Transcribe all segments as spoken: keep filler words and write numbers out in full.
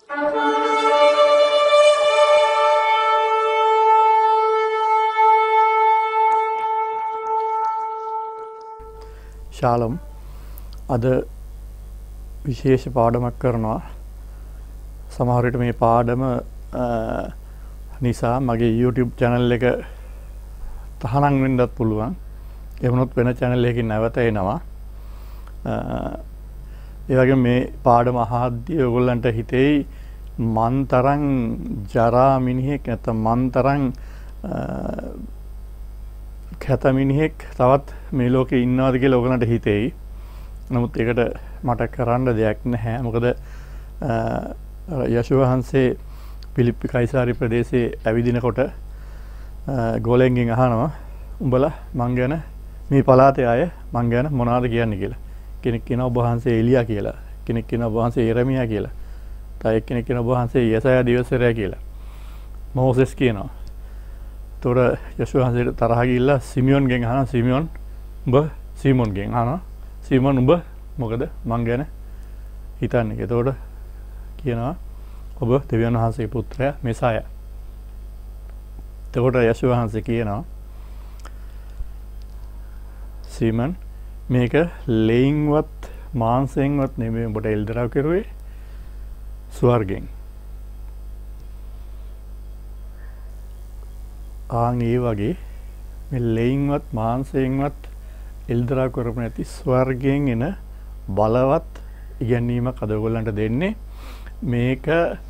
ශාලම් අද විශේෂ පාඩමක් කරනවා. සමහර විට මේ පාඩම නිසා මගේ YouTube channel එක තහනම් වෙන්නත් පුළුවන්. ඒ වුණොත් වෙන channel එකකින් නැවත එනවා. ඒ වගේම මේ පාඩම අහද්දී ඔයගොල්ලන්ට හිතෙයි මන් තරම් ජරා මිනිහෙක් නැත්නම් මන් තරම් කැත මිනිහෙක් තවත් මේ ලෝකේ ඉන්නවද කියලා ඔයගලන්ට හිතෙයි. නමුත් ඒකට මට කරන්න දෙයක් නැහැ. මොකද යශෝව වහන්සේ පිලිප්පි කයිසාරි ප්‍රදේශයේ ඇවිදිනකොට ගෝලෙන්ගෙන් අහනවා උඹලා මං ගැන මේ පළාතේ අය මං ගැන මොනවද කියන්නේ කියලා. කෙනෙක් කියනවා ඔබ වහන්සේ එලියා කියලා. කෙනෙක් කියනවා ඔබ වහන්සේ යෙරමියා කියලා. තව එක්කෙනෙක් කියනවා ඔබ වහන්සේ යසයා දිවසරයා කියලා. මෝසෙස් කියනවා. තොර යශෝව වහන්සේට තරහ ගිහිල්ලා සිමියොන්ගෙන් අහනවා සිමියොන් උඹ සීමොන්ගෙන් අහනවා සීමොන් උඹ මොකද මං ගැන හිතන්නේ. එතකොට කියනවා ඔබ දෙවියන් වහන්සේගේ පුත්‍රයා මෙසායා. එතකොට යශෝව වහන්සේ කියනවා සීමන් මේක ලෙයින්වත් මාංශයෙන්වත් නෙමෙයි උඹට එල්දරව් කරුවේ ස්වර්ගෙන්. ආන් ඒ වගේ මේ ලෙයින්වත් මාංශයෙන්වත් එල්දරව් කරපු නැති ස්වර්ගයෙන් එන බලවත් ඉගැන්වීමක් අද ඔයගොල්ලන්ට දෙන්නේ. මේක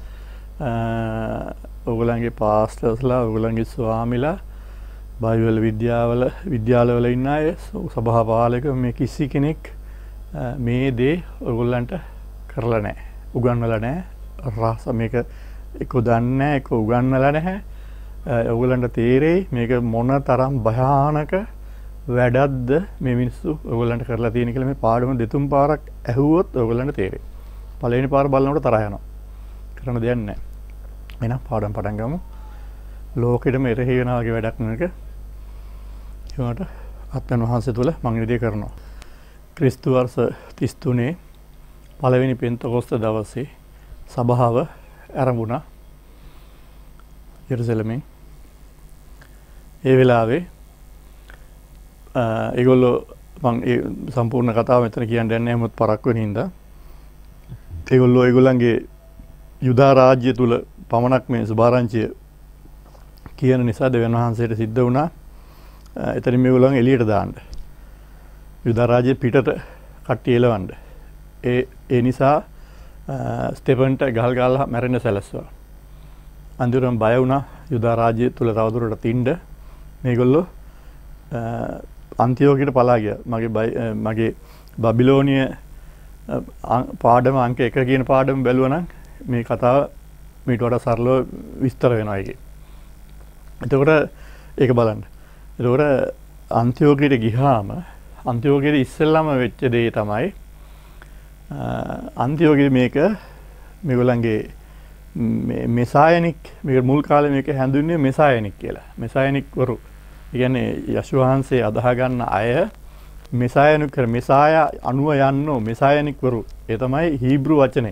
ඔයගොල්ලන්ගේ පාස්ටර්ස්ලා ඔයගොල්ලන්ගේ ස්වාමිලා බයිබල් විද්‍යාවල විද්‍යාලවල ඉන්න අය සභාපාලක මේ කිසි කෙනෙක් මේ දේ ඔයගොල්ලන්ට කරලා නැහැ. උගන්වලා නැහැ. රස මේක එක දන්නේ නැහැ එක උගන්වලා නැහැ. ඔයගොල්ලන්ට තේරෙයි මේක මොන තරම් භයානක වැඩක්ද මේ මිනිස්සු ඔයගොල්ලන්ට කරලා තියෙන කියලා. මේ පාඩම දෙතුන් පාරක් ඇහුවොත් ඔයගොල්ලන්ට තේරෙයි. පළවෙනි පාර බලනකොට තරහ යනවා. කරන්න දෙයක් නැහැ. එහෙනම් පාඩම් පටන් ගමු. ලෝකෙටම එරෙහි වෙන වගේ වැඩක් නෙක. ඒකට අත්යන් වහන්සේ තුල මම ඉදිරිය කරනවා. ක්‍රිස්තු වර්ෂ තිස් තුනේ පළවෙනි පෙන්තකොස්ත දවසේ සභාව ආරම්භුණා යෙරුසලමෙන්. ඒ වෙලාවේ ඒගොල්ලෝ මම ඒ සම්පූර්ණ කතාව මෙතන කියන්න යන්නේ නැහැ මොකද පරක් වෙන හින්දා. ඒගොල්ලෝ ඒගොල්ලන්ගේ යුදා රාජ්‍ය තුල පමණක් මේ සුභාරංචිය කියන නිසා දෙවියන් වහන්සේට සිද්ධ වුණා එතනින් මේගොල්ලන් එළියට දාන්න. යුදා රාජ්‍ය පිටට කට්ටිය එලවන්න. ඒ ඒ නිසා ස්ටෙෆන්ට ගහල් ගහලා මැරෙන්න සැලැස්සුවා. අන්තිමට බය වුණා යුදා රාජ්‍ය තුල තවදුරටත් ඉන්න. මේගොල්ලෝ අන්තියෝකයට පලා ගියා. මගේ මගේ බබිලෝනිය පාඩම අංක එක කියන පාඩම බැලුවා නම් මේ කතාව මීට වඩා සරලව විස්තර වෙනවා ඒකේ. එතකොට ඒක බලන්න. එතකොට අන්තියෝකයට ගියාම අන්තියෝකයට ඉස්සෙල්ලාම වෙච්ච දේ තමයි අන්තියෝකයේ මේක මේගොල්ලන්ගේ මේ මෙසායනික් මේක මුල් කාලේ මේක හැඳුන්වන්නේ මෙසායනික් කියලා. මෙසායනික් වරු. ඒ කියන්නේ යශෝව වහන්සේ අදහ ගන්න අය මෙසායනික් කර මෙසායා අනුව යන්නෝ මෙසායනික් වරු. ඒ තමයි හීබ්‍රු වචනේ.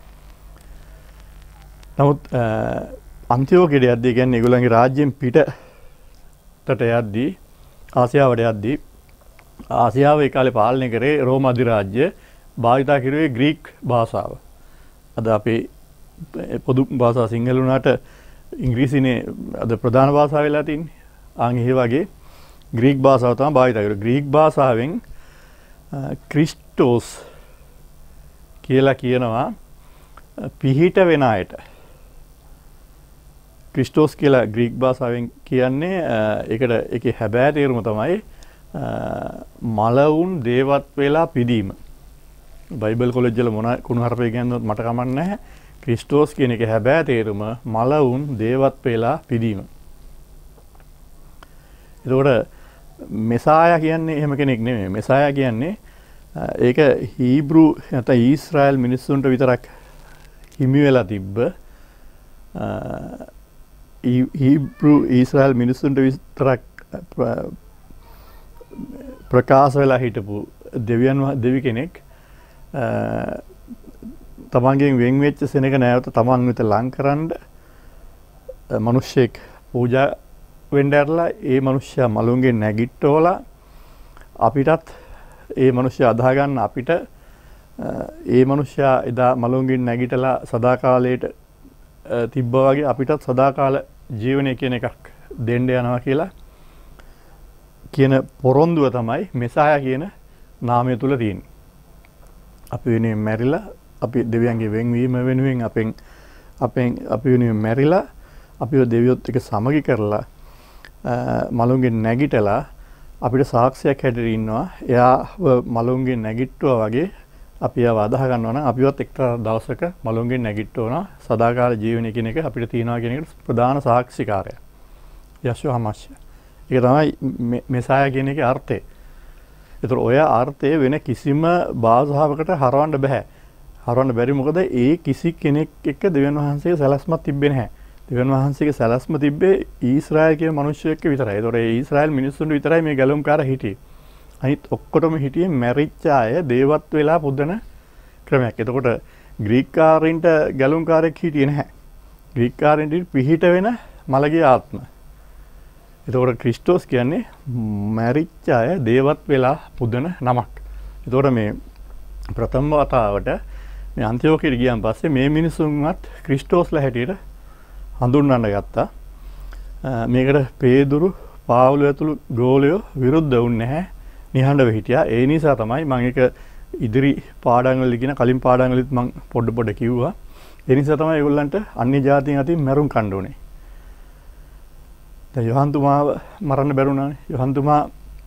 නමුත් අන්තියෝකයට යද්දී කියන්නේ ඒගොල්ලන්ගේ රාජ්‍යයෙන් පිටට යද්දී ආසියාවට යද්දී ආසියාව ඒ කාලේ පාලනය කරේ රෝම අධිරාජ්‍ය භාවිතා කරුවේ ග්‍රීක භාෂාව. අද අපේ පොදු භාෂාව සිංහල වුණාට ඉංග්‍රීසිනේ අද ප්‍රධාන භාෂාව වෙලා තින්නේ. ආන් ඒ වගේ ග්‍රීක භාෂාව තමයි භාවිතා කරන්නේ. ග්‍රීක භාෂාවෙන් ක්‍රිස්ටෝස් කියලා කියනවා පිහිට වෙන අයට. ක්‍රිස්ටෝස් කියලා ග්‍රීක භාෂාවෙන් කියන්නේ ඒකට ඒකේ හැබෑ තේරුම තමයි මලවුන් දේවත් වෙලා පිදීම. බයිබල් කොලෙජ් වල මොන කුණුහරුපේ කියනවත් මට කමක් නැහැ. ක්‍රිස්ටෝස් කියන එකේ හැබෑ තේරුම මලවුන් දේවත් වෙලා පිදීම. එතකොට මෙසායා කියන්නේ එහෙම කෙනෙක් නෙමෙයි. මෙසායා කියන්නේ ඒක හීබ්‍රු නැත්නම් ඊශ්‍රායල් මිනිස්සුන්ට විතරක් හිමි වෙලා තිබ්බ හීබ්‍රු ඊශ්‍රායල් මිනිස්සුන්ට විතරක් ප්‍රකාශ වෙලා හිටපු දෙවියන් දෙවි කෙනෙක් තමන්ගෙන් වෙන් වෙච්ච සෙනඟ නැවත තමන් වෙත ලං කරන්න මිනිස්සෙක් පූජා වෙන්න ඇරලා ඒ මිනිස්සයා මලුන්ගෙන් නැගිට්ටෝලා අපිටත් ඒ මිනිස්සයා අදා ගන්න අපිට ඒ මිනිස්සයා එදා මලුන්ගෙන් නැගිටලා සදාකාලයට තිබ්බා වගේ අපිටත් සදාකාල ජීවනය කියන එකක් දෙන්න යනවා කියලා කියන පොරොන්දුව තමයි මෙසායා කියන නාමය තුල තියෙන්නේ. අපි වෙනුවෙන් මැරිලා අපි දෙවියන්ගේ වෙන්වීම වෙනුවෙන් අපෙන් අපෙන් අපි වෙනුවෙන් මැරිලා අපිව දෙවියොත් එක්ක සමගි කරලා මලුන්ගෙන් නැගිටලා අපිට සාක්ෂියක් හැටියට ඉන්නවා. එයාව මලුන්ගෙන් නැගිට්ටුවා වගේ අපි ආව අදහ ගන්නවා නම් අපිවත් එක්තරා දවසක මලුන්ගෙන් නැගිට්ටවනවා. සදාකාල ජීවනය කියන එක අපිට තියනවා කියන එකට ප්‍රධාන සාක්ෂිකාරය. යශෝ හමස්ය. ඒක තමයි මෙසායා කියන එකේ අර්ථය. ඒතර ඔය අර්ථය වෙන කිසිම භාෂාවකට හරවන්න බෑ. හරවන්න බැරි මොකද ඒ කිසි කෙනෙක් එක්ක දෙවියන් වහන්සේගේ සැලැස්මක් තිබ්බේ නැහැ. දෙවියන් වහන්සේගේ සැලැස්ම තිබ්බේ ඊශ්‍රායල් කියන මිනිස්සු එක්ක විතරයි. ඒතර ඒ ඊශ්‍රායල් මිනිස්සුන්ට විතරයි මේ ගැලුම්කාර හිටියේ. අනිත් ඔක්කොටම හිටියේ මැරිච්ච අය දේවත් වෙලා පුදන ක්‍රමයක්. එතකොට ග්‍රීක්කාරින්ට ගැලුම්කාරයෙක් හිටියේ නැහැ. ග්‍රීක්කාරින්ට පිහිට වෙන මළගේ ආත්ම. එතකොට ක්‍රිස්ටෝස් කියන්නේ මැරිච්ච අය දේවත් වෙලා පුදන නමක්. එතකොට මේ ප්‍රථම වතාවට මේ අන්තිෝකියට ගියන් පස්සේ මේ මිනිසුන්වත් ක්‍රිස්ටෝස්ලා හැටියට හඳුන්වන්න ගත්තා. මේකට පේදුරු පාවුල ඇතුළු ගෝලයෝ විරුද්ධ වුන්නේ නැහැ. නිහඬව හිටියා. ඒ නිසා තමයි මම ඒක ඉදිරි පාඩම් වලදී කියන කලින් පාඩම් වලදීත් මම පොඩ පොඩ කිව්වා. ඒ නිසා තමයි ඒගොල්ලන්ට අන්‍ය ජාතීන් අතින් මැරුම් කන්න උනේ. දැන් යොහන් තුමාව මරන්න බැරුණානේ. යොහන් තුමා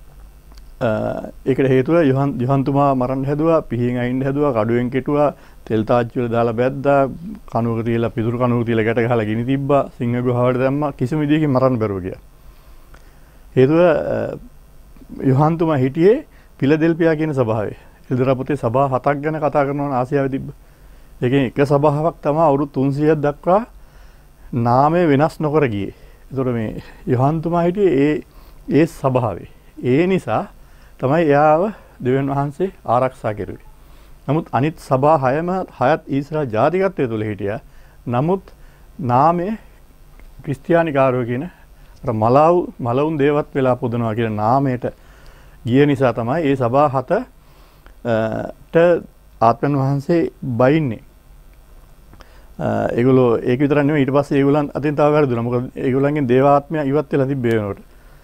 ඒකට හේතුව යොහන් යොහන් තුමා මරන්න හැදුවා, පිහින් අයින්න හැදුවා, කඩුවෙන් කෙටුවා, තෙල් තාච්චි වල දාලා බැද්දා, කණුවක තියලා පිදුරු කණුවක තියලා ගැට ගහලා ගිනි තිබ්බා, සිංහ ගුහාවට දැම්මා. කිසිම විදිහකින් මරන්න බැරුව ගියා. හේතුව යොහන් තුමා හිටියේ පිලදෙල්පියා කියන සභාවේ. එල්දරා පොතේ සභා හතක් ගැන කතා කරනවා ආසියාවේ තිබ්බ. ඒකෙන් එක සභාවක් තමයි අවුරුදු තුන්සියයක් දක්වා නාමය වෙනස් නොකර ගියේ. ඒතකොට මේ යොහන් තුමා හිටියේ ඒ ඒ සභාවේ. ඒ නිසා තමයි එයාව දෙවියන් වහන්සේ ආරක්ෂා කෙරුවේ. නමුත් අනිත් සභා හයම හයත් ඊශ්‍රායල් ජාතිකත්වයේ තුල හිටියා. නමුත් නාමය ක්‍රිස්තියානිකාරයෝ කියන අර මලව් මලවුන් දේවත් වෙලා පුදනවා කියන නාමයට ගිය නිසා තමයි මේ සභා හතට ආත්මයන් වහන්සේ බයින්නේ. ඒගොල්ලෝ ඒක විතරක් නෙමෙයි ඊට පස්සේ ඒගොල්ලන් අතින් තව වැරදුනා. මොකද ඒගොල්ලන්ගෙන් දේවාත්මය ඉවත් වෙලා තිබ්බේ වෙනකොට.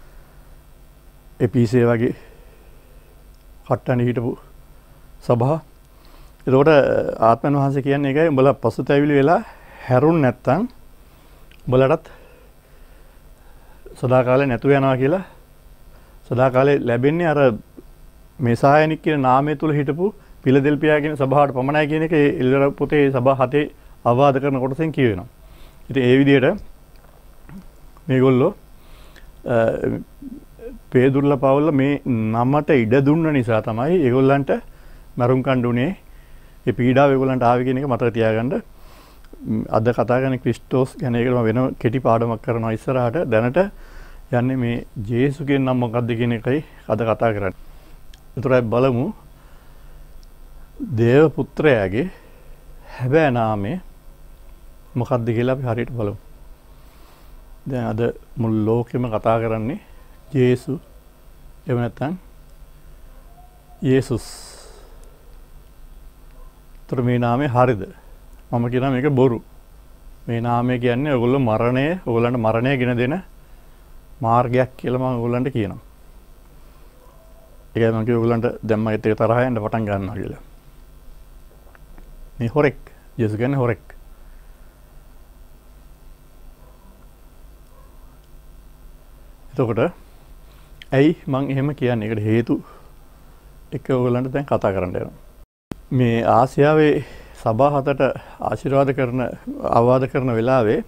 එපීසේ වගේ කට්ටන්නේ හිටපු සභා. එතකොට ආත්මයන් වහන්සේ කියන්නේ ඒකයි උඹලා පසුතැවිලි වෙලා හැරුන් නැත්තම් උඹලටත් සදාකාලේ නැතු යනවා කියලා සදාකාලේ ලැබෙන්නේ අර මෙසායනික් කියන නාමය තුල හිටපු පිලදෙල්පියා කියන සභාවට පමණයි කියන එක ඒ එල්දර පොතේ සභා හතේ අවවාද කරන කොටසෙන් කියවෙනවා. ඉතින් ඒ විදිහට මේගොල්ලෝ පේදුරුලා පාවුල්ලා මේ නමට ඉඩ දුන්න නිසා තමයි ඒගොල්ලන්ට මරුම් කණ්ඩුනේ ඒ පීඩාව ඒගොල්ලන්ට ආවේ කියන එක මතක තියාගන්න. අද කතා කරන ක්‍රිස්ටෝස් ගැන ඒකම වෙන කෙටි පාඩමක් කරනවා ඉස්සරහට. දැනට යන්නේ මේ ජේසුගෙන් නම් මොකක්ද කියන එකයි අද කතා කරන්නේ. ඒතරයි බලමු දේව පුත්‍රයාගේ හැබෑ නාමය මොකක්ද කියලා අපි හරියට බලමු. දැන් අද මුළු ලෝකෙම කතා කරන්නේ ජේසු එහෙම නැත්නම් යේසුස්. ඒතර මේ නාමය හරිද? මම කියනවා මේක බොරු. මේ නාමය කියන්නේ ඔයගොල්ලෝ මරණය, ඔයගොල්ලන්ට මරණය ගෙන දෙන මාර්ගයක් කියලා මම ඔයගොල්ලන්ට කියනවා. ඒකයි මම කිව්ව ඔයගොල්ලන්ට දැන් මගෙත් එක තරහ යන්න පටන් ගන්නවා කියලා. මේ හොරෙක්, ජේසුස් කියන්නේ හොරෙක්. එතකොට ඇයි මම එහෙම කියන්නේ? ඒකට හේතු එක ඔයගොල්ලන්ට දැන් කතා කරන්න යනවා. මේ ආසියාවේ සභා හතට ආශිර්වාද කරන අවවාද කරන වෙලාවේ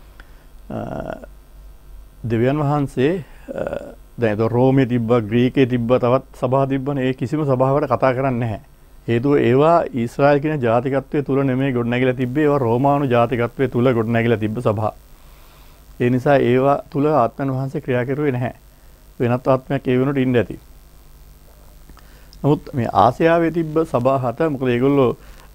දෙවියන් වහන්සේ දැන් ඒක රෝමේ තිබ්බා, ග්‍රීකේ තිබ්බා, තවත් සභා තිබ්බනේ. ඒ කිසිම සභාවකට කතා කරන්නේ නැහැ. හේතුව ඒවා ඊශ්‍රායල් කියන ජාතිකත්වයේ තුල නෙමෙයි ගොඩනැගිලා තිබ්බේ. ඒවා රෝමානු ජාතිකත්වයේ තුල ගොඩනැගිලා තිබ්බ සභා. ඒ නිසා ඒවා තුල ආත්මයන් වහන්සේ ක්‍රියා කරුවේ නැහැ. වෙනත් ආත්මයක් ඒ වෙනුවට ඉන්න ඇති. නමුත් මේ ආසියාවේ තිබ්බ සභා හත මොකද ඒගොල්ලෝ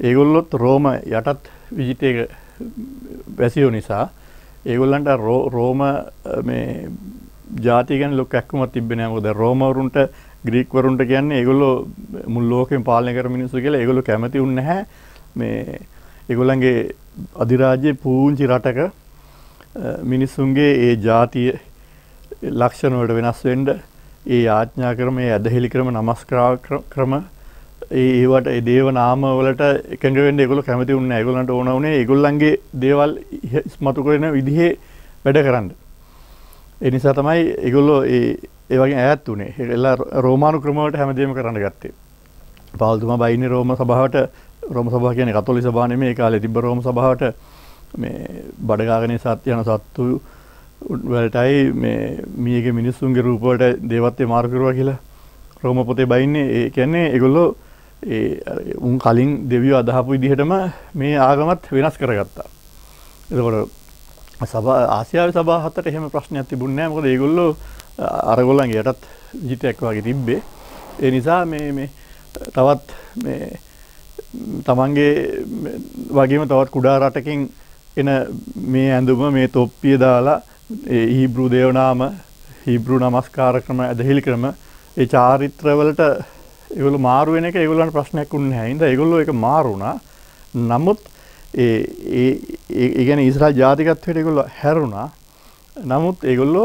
ඒගොල්ලොත් රෝම යටත් විජිත එක වැසියෝ නිසා ඒගොල්ලන්ට රෝම මේ ජාතිය ගැන ලොකු කැක්කුමක් තිබෙන්නේ නැහැ. මොකද රෝමවරුන්ට ග්‍රීක් වරුන්ට කියන්නේ ඒගොල්ලෝ මුළු ලෝකෙම පාලනය කරන මිනිස්සු කියලා. ඒගොල්ලෝ කැමති වුන්නේ නැහැ මේ ඒගොල්ලන්ගේ අධිරාජ්‍යයේ පූංචි රටක මිනිස්සුන්ගේ ඒ ජාතිය ලක්ෂණ වලට වෙනස් වෙන්න ඒ ආඥා ක්‍රම, ඒ ඇදහිලි ක්‍රම, නමස්කාර ක්‍රම, ඒ ඒවට ඒ දේව නාම වලට එකඟ වෙන්න ඒගොල්ලෝ කැමති වුන්නේ නැහැ. ඒගොල්ලන්ට ඕන වුණේ ඒගොල්ලන්ගේ දේවල් ඉස්මතු කරන විදිහේ වැඩ කරන්න. ඒ නිසා තමයි ඒගොල්ලෝ ඒ ඒ වගේ ඈත් උනේ. ඒලා රෝමානු ක්‍රම වලට හැමදේම කරන්න ගත්තේ. පාවුල්තුමා බයින්නේ රෝම සභාවට. රෝම සභාව කියන්නේ කතෝලික සභාව නෙමෙයි. ඒ කාලේ තිබ්බ රෝම සභාවට මේ බඩගාගෙන සත්‍ය යන සත්තු වලටයි මේ මීගේ මිනිස්සුන්ගේ රූප වලට දේවත්වයේ මාරු කරුවා කියලා රෝම පොතේ බයින්නේ. ඒ කියන්නේ ඒගොල්ලෝ ඒ උන් කලින් දෙවියෝ අදහපු විදිහටම මේ ආගමත් වෙනස් කරගත්තා. එතකොට සභා ආසියාවේ සභා හතට එහෙම ප්‍රශ්නයක් තිබුණේ නැහැ. මොකද ඒගොල්ලෝ අරගොල්ලන්ගේ යටත් විජිතයක් වගේ තිබ්බේ. ඒ නිසා මේ මේ තවත් මේ තමන්ගේ වගේම තවත් කුඩා රටකින් එන මේ ඇඳුම මේ තොප්පිය දාලා ඒ හීබ්‍රු දේවනාම, හීබ්‍රු නමස්කාර ක්‍රම, ඇදහිලි ක්‍රම, ඒ චාරිත්‍ර වලට ඒගොල්ලෝ මාරු වෙන එක ඒගොල්ලන්ට ප්‍රශ්නයක් වුණේ නැහැ. ඉතින් ඒගොල්ලෝ ඒක මාරු වුණා. නමුත් ඒ ඒ ඒ කියන්නේ ඊශ්‍රායල් ජාතිකත්වයට ඒගොල්ලෝ හැරුණා. නමුත් ඒගොල්ලෝ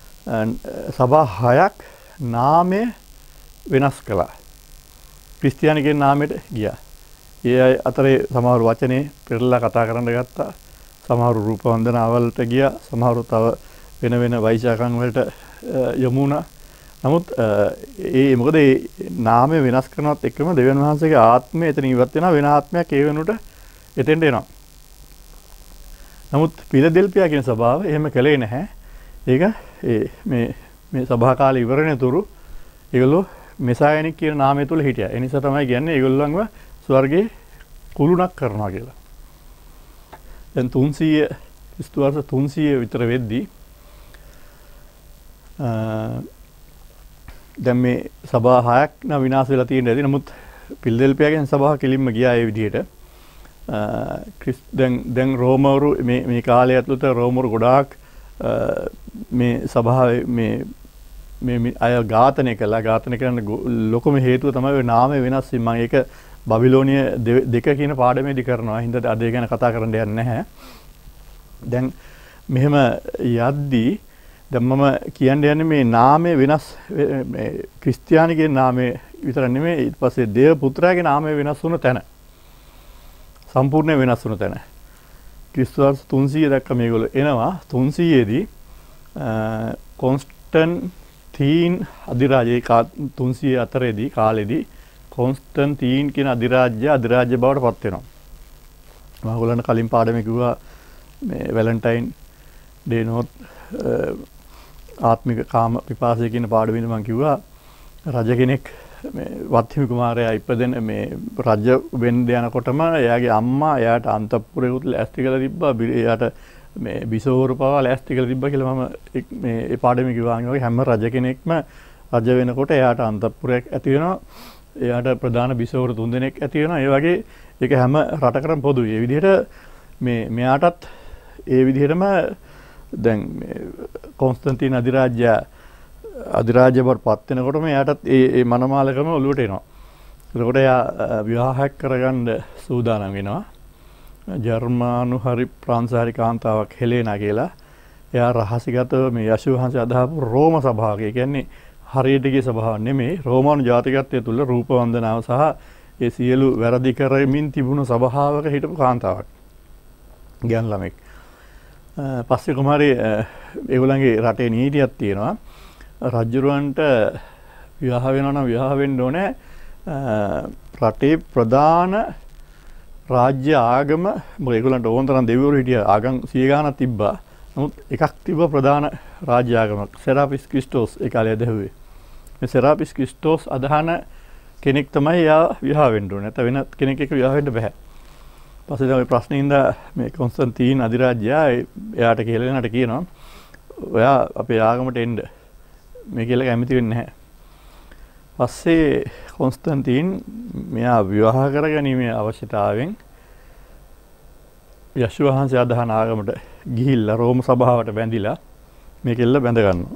සභා හයක් නාමය වෙනස් කළා. ක්‍රිස්තියානිගේ නාමයට ගියා. ඒ අතරේ සමහර වචනේ පෙරලා කතා කරන්න ගත්තා. සමහර රූප වන්දනාවලට ගියා. සමහර තව වෙන වෙන වෛශාකම් වලට යමු වුණා. නමුත් ඒ මොකද ඒ නාමය වෙනස් කරනවත් එක්කම දෙවියන් වහන්සේගේ ආත්මය එතන ඉවත් වෙනවා. වෙන ආත්මයක් ඒ වෙනුවට එතෙන්ට එනවා. නමුත් පිලදෙල්පියා කියන සභාව එහෙම කළේ නැහැ. ඒක ඒ මේ මේ සභා කාලේ ඉවර වෙනතුරු ඒගොල්ලෝ මෙසායනික් කියන නාමය තුල හිටියා. ඒ නිසා තමයි කියන්නේ ඒගොල්ලන්ව ස්වර්ගේ කුළුණක් කරනවා කියලා. දැන් තුන්සීය ක්‍රිස්තු වර්ෂ තුන්සීය විතර වෙද්දී දැන් මේ සභා හයක් න විනාශ වෙලා තියෙන ඇති. නමුත් පිල්දෙල්පියාගේ සභාව කෙලින්ම ගියා ඒ විදිහට. දැන් දැන් රෝමවරු මේ මේ කාලය ඇතුළත රෝමවරු ගොඩාක් මේ සභාවේ මේ මේ අය ඝාතනය කළා. ඝාතනය කරන්න ලොකුම හේතුව තමයි ඔය නාමය වෙනස් වීම. මම ඒක බබිලෝනිය දෙක කියන පාඩමේදී කරනවා. හින්දා අද ඒ ගැන කතා කරන්න යන්නේ නැහැ. දැන් මෙහෙම යද්දී දැන් මම කියන්න යන්නේ මේ නාමය වෙනස් මේ ක්‍රිස්තියානිගේ නාමය විතර නෙමෙයි. ඊට පස්සේ දේව පුත්‍රයාගේ නාමය වෙනස් වුණ තැන. සම්පූර්ණ වෙනස් වුණ තැන. ක්‍රිස්තු වර්ෂ තුන්සීය දක්වා මේගොල්ලෝ එනවා. තුන්සීය දී කොන්ස්ටන්ටීන් අධිරාජ්‍යයේ තුන්සීය අතරේදී කාලෙදී කොන්ස්ටන්ටීන් කියන අධිරාජ්‍ය අධිරාජ්‍ය බවට පත් වෙනවා. මම ඔයගොල්ලන්ට කලින් පාඩමේ කිව්වා මේ වැලන්ටයින් ඩේනෝත් ආත්මික කාම පිපාසය කියන පාඩමෙන් මම කිව්වා රජ කෙනෙක් මේ වත්හිමි කුමාරයා ඉපදෙන මේ රජ වෙන්න යනකොටම එයාගේ අම්මා එයාට අන්තපුරේකුත් ලෑස්ති කරලා තිබ්බා. එයාට මේ බිසෝවරු පවා ලෑස්ති කරලා තිබ්බා කියලා මම මේ ඒ පාඩමේ කිව්වා. වගේ හැම රජ කෙනෙක්ම රජ වෙනකොට එයාට අන්තපුරයක් ඇති වෙනවා. එයාට ප්‍රධාන බිසෝවරු තුන්දෙනෙක් ඇති වෙනවා. ඒ වගේ ඒක හැම රටකටම පොදුයි. ඒ විදිහට මේ මෙයාටත් ඒ විදිහටම දැන් කොන්ස්ටන්ටීන් අධිරාජ්‍ය අධිරාජ්‍ය බවට පත් වෙනකොටම එයාටත් ඒ ඒ මනමාලකම ඔලුවට එනවා. එතකොට එයා විවාහයක් කරගන්න සූදානම් වෙනවා. ජර්මානු හරි ප්‍රංශ හරි කාන්තාවක් හෙලේනා කියලා. එයා රහසිගතව මේ යශු වහන්සේ අදහපු රෝම සභාවක. ඒ කියන්නේ හරියට ගිය සභාවක් නෙමෙයි. රෝමානු ජාතිකත්වයේ තුල රූප වන්දනාව සහ ඒ සියලු වැරදි කරමින් තිබුණු සභාවක හිටපු කාන්තාවක්. ගෑන් ළමෙක්. පස්සේ කුමාරී ඒගොල්ලන්ගේ රටේ නීතියක් තියෙනවා. රජුරවන්ට විවාහ වෙනවා නම් විවාහ වෙන්න ඕනේ රටේ ප්‍රධාන රාජ්‍ය ආගම. මොකද ඒගොල්ලන්ට ඕන තරම් දෙවිවරු හිටියා. ආගම් සිය ගාණක් තිබ්බා. නමුත් එකක් තිබ්බ ප්‍රධාන රාජ්‍ය ආගමක්. සෙරාපිස් ක්‍රිස්ටෝස් ඒ කාලේ ඇදහුවේ. මේ සෙරාපිස් ක්‍රිස්ටෝස් අදහන කෙනෙක් තමයි එයා විවාහ වෙන්න ඕනේ. නැත්නම් වෙන කෙනෙක් එක්ක විවාහ වෙන්න බෑ. පස්සේ තමයි ප්‍රශ්නින්ද මේ කොන්ස්ටන්ටීන් අධිරාජ්‍යයා එයාට කියලා නට කියනවා ඔයා අපේ ආගමට එන්න මේ කියලා කැමති වෙන්නේ නැහැ. පස්සේ කොන්ස්ටන්ටීන් මෙයා විවාහ කරගැනීමේ අවශ්‍යතාවෙන් යශු වහන්සේ අදහන ආගමට ගිහිල්ලා රෝම සභාවට බැඳිලා මේ කෙල්ල බැඳ ගන්නවා.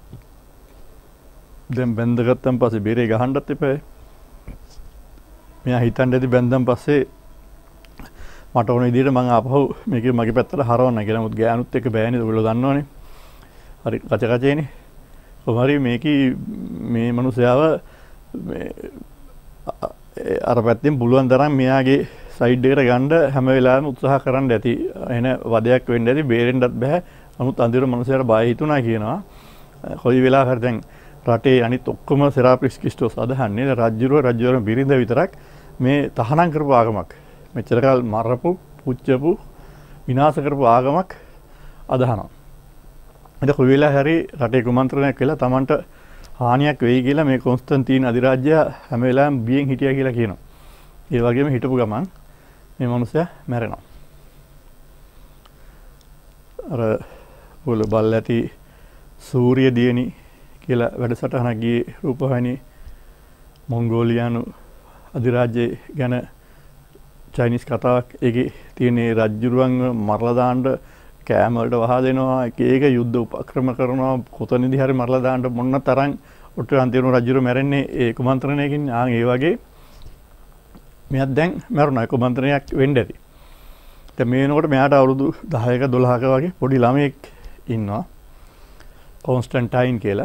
දැන් බැඳගත්තන් පස්සේ බෙරේ ගහන්නත් එපා. මෙයා හිතන්නේ ඇති බැඳන් පස්සේ මට ඕන විදිහට මම ආපහු මේක මගේ පැත්තට හරවන්න කියලා. නමුත් ගෑනුත් එක්ක බෑනේ. ඔයගොල්ලෝ දන්නවනේ. හරි කච කචේනේ. කොහොමරි මේකී මේ මිනිස්යාව මේ අර පැත්තෙන් පුළුවන් තරම් මෙයාගේ සයිඩ් එකට ගන්න හැම වෙලාවෙම උත්සාහ කරන්න ඇති. එන වදයක් වෙන්න ඇති. බේරෙන්නත් බෑ. නමුත් අන්තිමට මිනිස්යාට බය හිතුණා කියනවා. කොයි වෙලාවක හරි දැන් රටේ අනිත් ඔක්කොම සෙරාපිස් කිස්ටෝස් අදහන්නේ රජ්ජුරුව රජ්ජුරුව බිරිඳ විතරක් මේ තහනම් කරපු ආගමක්. මෙච්චර කාල මරපු, පුච්චපු, විනාශ කරපු ආගමක් අදහනවා. ඒක කොයි වෙලාව හරි රටේ කුමන්ත්‍රණයක් වෙලා Tamanට හානියක් වෙයි කියලා මේ කොන්ස්ටන්ටීන් අධිරාජ්‍ය හැම වෙලාවෙම බියෙන් හිටියා කියලා කියනවා. ඒ වගේම හිටපු ගමන් මේ මිනිස්සයා මැරෙනවා. අර බොල බල් ඇති සූර්ය දියණි කියලා වැඩසටහනක් ගියේ රූපවාහිනී මොංගෝලියානු අධිරාජ්‍ය ගැන චයිනීස් කතාවක්. ඒකේ තියෙන රජ්ජුරුවන් මරලා දාන්න කෑම වලට වහා දෙනවා. එක එක යුද්ධ උපක්‍රම කරනවා. කොතනදී හරි මරලා දාන්න මොන තරම් ඔට්ටු අන්තිම රජ්ජුරුව මැරෙන්නේ ඒ කුමන්ත්‍රණයකින්. ආන් ඒ වගේ මෙයක් දැන් මැරුණා. කුමන්ත්‍රණයක් වෙන්න ඇති. දැන් මේ වෙනකොට මෙයාට අවුරුදු දහයක දොළහක වගේ පොඩි ළමයෙක් ඉන්නවා. කොන්ස්ටන්ටයින් කියලා.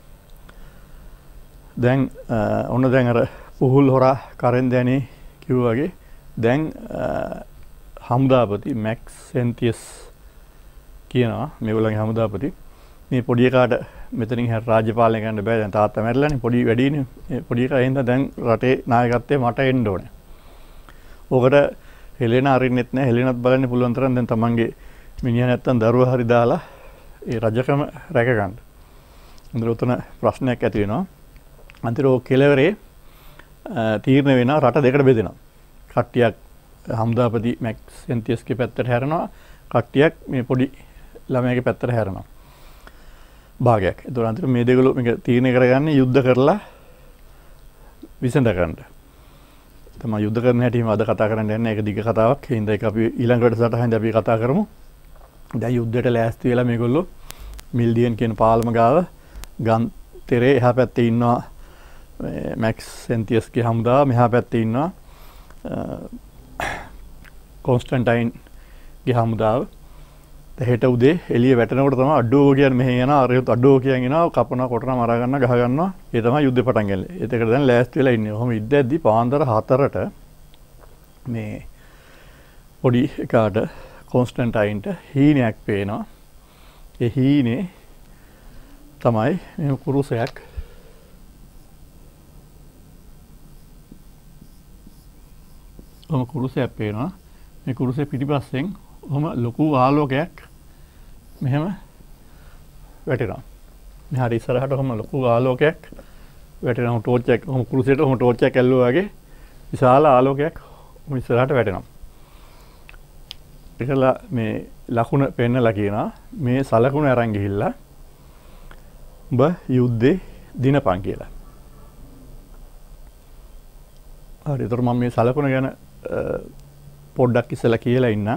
දැන් ඔන්න දැන් අර පුහුල් හොරා කරෙන් දැනේ කිව්වා වගේ දැන් හමුදාපති මැක්ස් සෙන්තියස් කියනවා මේගොල්ලන්ගේ හමුදාපති මේ පොඩි එකාට මෙතනින් හැර රාජ්‍ය පාලනය කරන්න බෑ. දැන් තාත්තා මැරිලානේ. පොඩි වැඩිනේ. මේ පොඩි එකා එහෙනම් දැන් රටේ නායකත්වයේ මට එන්න ඕනේ. ඕකට හෙලෙන අරින්නෙත් නෑ. හෙලෙනත් බලන්න පුළුවන් තරම් දැන් තමන්ගේ මිනිහා නැත්තම් දරුවා හරි දාලා ඒ රජකම රැක ගන්න. අnder උතන ප්‍රශ්නයක් ඇති වෙනවා. අන්තිරෝ කෙලවරේ තීරණය වෙනවා රට දෙකට බෙදෙනවා. කට්ටියක් හමුදාපති මැක්ස් සෙන්තියස්ගේ පැත්තට හැරෙනවා. කට්ටියක් මේ පොඩි ළමයාගේ පැත්තට හැරෙනවා. භාගයක්. ඒතකොට අන්තිම මේ දෙගොල්ලෝ මේක තීරණය කරගන්නේ යුද්ධ කරලා විසඳ ගන්න. තමයි යුද්ධ කරන හැටිම අද කතා කරන්න යන්නේ. ඒක දිග කතාවක්. ඒ හින්දා ඒක අපි ඊළඟ වැඩසටහනේදී අපි කතා කරමු. දැන් යුද්ධයට ලෑස්ති වෙලා මේගොල්ලෝ මිල්ඩියන් කියන පාලම ගාව ගන් තෙරේ එහා පැත්තේ ඉන්නවා මැක්ස් සෙන්තියස්ගේ හමුදාව. මෙහා පැත්තේ ඉන්නවා කොන්ස්ටන්ටයින්ගේ හමුදාව. හෙට උදේ එළිය වැටෙනකොට තමයි අඩෝ කියන්නේ මෙහෙ යනවා. අර අඩෝ කියන එනවා කපනවා කොටනවා මරා ගන්නවා ගහ ගන්නවා. ඒ තමයි යුද්ධෙ පටන් ගන්නේ. ඒකට දැන් ලෑස්ති වෙලා ඉන්නේ. ඔහොම ඉද්දැද්දි පාන්දර හතරට මේ පොඩි එකාට කොන්ස්ටන්ටයින්ට හීනයක් පේනවා. ඒ හීනේ තමයි මේ කුරුසයක් ඔහොම කුරුසයක් පේනවා. මේ කුරුසේ පිටිපස්සෙන් ඔහොම ලොකු ආලෝකයක් මෙහෙම වැටෙනවා. මෙහාට ඉස්සරහට ඔහොම ලොකු ආලෝකයක් වැටෙනවා. ටෝච් එකක් ඔහොම කුරුසයට ඔහොම ටෝච් එකක් ඇල්ලුවා වගේ විශාල ආලෝකයක් ඔහොම ඉස්සරහට වැටෙනවා. ඒකලා මේ ලකුණ පෙන්නලා කියනවා මේ සලකුණ අරන් ගිහිල්ලා ඔබ යුද්ධේ දිනපන් කියලා. හරි. ඒතර මම මේ සලකුණ ගැන පොඩ්ඩක් ඉස්සලා කියලා ඉන්නම්.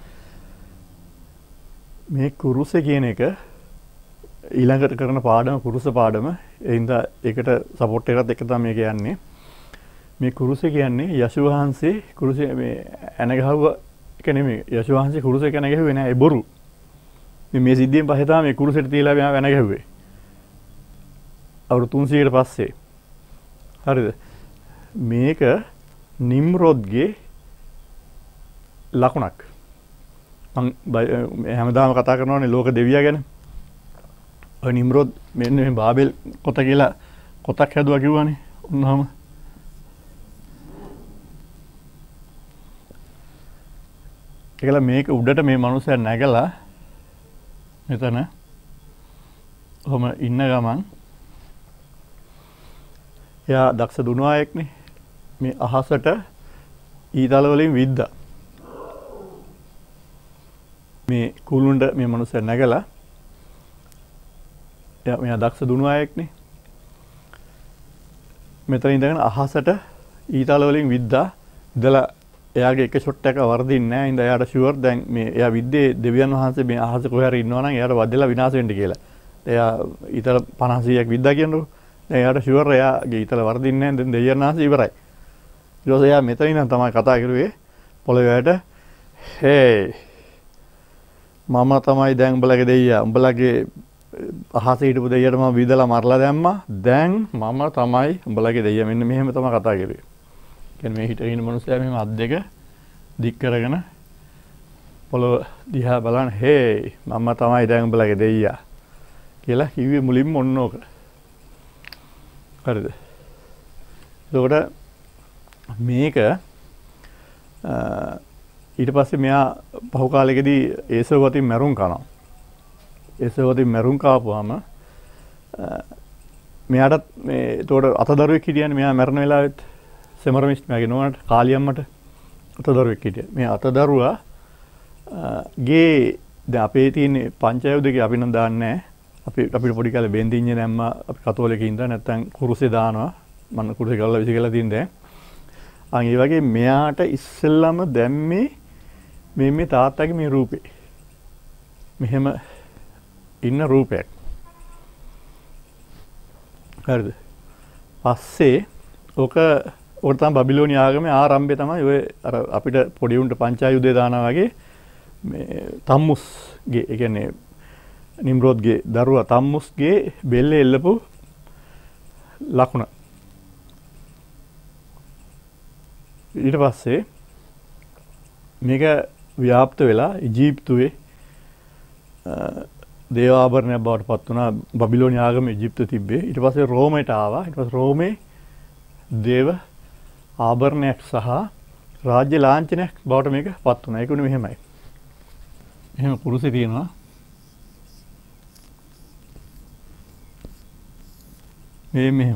මේ කුරුසේ කියන එක ඊළඟට කරන පාඩම කුරුස පාඩම. ඒ හින්දා ඒකට සපෝට් එකත් එක තමයි මේ කියන්නේ. මේ කුරුසේ කියන්නේ යශු වහන්සේ කුරුසේ මේ ඇන ගහුව එක නෙමෙයි. යශු වහන්සේ කුරුසේ කන ගැහුවේ නෑ. ඒ බොරු. මේ මේ සිද්ධියෙන් පස්සේ තමයි මේ කුරුසෙට තියලා මෙයා වෙන ගැහුවේ. අවුරුදු තුන්සීයකට පස්සේ. හරිද? මේක නිම්රොද්ගේ ලකුණක්. මම හැමදාම කතා කරනවානේ ලෝක දෙවියා ගැන. ඔය නිම්රොද් මෙන්න මේ බාබෙල් කොත කියලා කොතක් හැදුවා කිව්වනේ. උන්වහම ඒකලා මේක උඩට මේ මනුස්සයා නැගලා මෙතන ඔහම ඉන්න ගමන් එයා දක්ෂ දුනුවායෙක්නේ. මේ අහසට ඊතල වලින් විද්දා. මේ කුළුණ්ඩ මේ මනුස්සයා නැගලා එයා මෙයා දක්ෂ දුනුවායෙක්නේ. මෙතන ඉඳගෙන අහසට ඊතල වලින් විද්දා ඉඳලා එයාගේ එක ෂොට් එක වර්ධින්නේ නැහැ. ඉඳ එයාට ෂුවර් දැන් මේ එයා විද්දේ දෙවියන් වහන්සේ මේ අහස කොහේ හරි ඉන්නවා නම් එයාට වදලා විනාශ වෙන්න කියලා. එයා ඊතල පනහක් විද්දා කියනකො දැන් එයාට ෂුවර් එයාගේ ඊතල වර්ධින්නේ නැහැ. දැන් දෙවියන් වහන්සේ ඉවරයි. ඊට පස්සේ එයා මෙතන ඉඳන් තමයි කතා කරුවේ පොළොවේට හේ මම තමයි දැන් උඹලගේ දෙයියා. උඹලගේ අහසේ හිටපු දෙයියට මම විදලා මරලා දැම්මා. දැන් මම තමයි උඹලගේ දෙයියා. මෙන්න මෙහෙම තමයි කතා කරුවේ. කියන්නේ මේ හිටගෙන ඉන්න මිනිස්සයා මෙහෙම අත් දෙක දික් කරගෙන පොළොව දිහා බලන හේ මම තමයි දැන් උඹලගේ දෙයියා කියලා කිව්වේ මුලින්ම ඔන්න ඕක. හරිද? එතකොට මේක ඊට පස්සේ මෙයා පහු කාලෙකදී ඒසවතින් මැරුම් කනවා. ඒසවතින් මැරුම් කාපුවාම මෙයාට මේ එතකොට අතදරුවෙක් හිටියනේ මෙයා මැරෙන වෙලාවෙත් සෙමරමිස්ට් මගේ නෝනට කාලියම්මට අතදරුවෙක් හිටියා. මේ අතදරුවා ගේ දැන් අපේ තියෙන පංචායුධකේ අපි නම් දාන්නේ නැහැ. අපි අපිට පොඩි කාලේ බෙන්දින්නේ නැම්ම අපි කතෝලිකේ ඉඳලා නැත්තම් කුරුසේ දානවා. මම කුරුසේ ගල්ලා විසි කියලා තින්නේ. අන් ඒ වගේ මෙයාට ඉස්සෙල්ලාම දැම්මේ මේ මේ තාත්තගේ මේ රූපේ. මෙහෙම ඉන්න රූපයක්. හරිද? පස්සේ ඔක ඔක තමයි බබිලෝනිය ආගමේ ආරම්භය තමයි ඔය අර අපිට පොඩි උන්ට පංචායුධය දානවා වගේ මේ තම්මුස්ගේ ඒ කියන්නේ නිම්රෝද්ගේ දරුවා තම්මුස්ගේ බෙල්ලේ එල්ලපු ලකුණ. ඊට පස්සේ මේක ව්‍යාප්ත වෙලා ඉජිප්තුවේ දේවාභරණයක් බවට පත් වුණා. බබිලෝනිය ආගම ඉජිප්තුවේ තිබ්බේ. ඊට පස්සේ රෝමයට ආවා. ඊට පස්සේ රෝමේ දේව ආභරණයක් සහ රාජ්‍ය ලාංඡනයක් බවට මේක පත් වුණා. ඒක උනේ මෙහෙමයි. එහෙම කුරුසේ තියෙනවා. මේ මෙහෙම.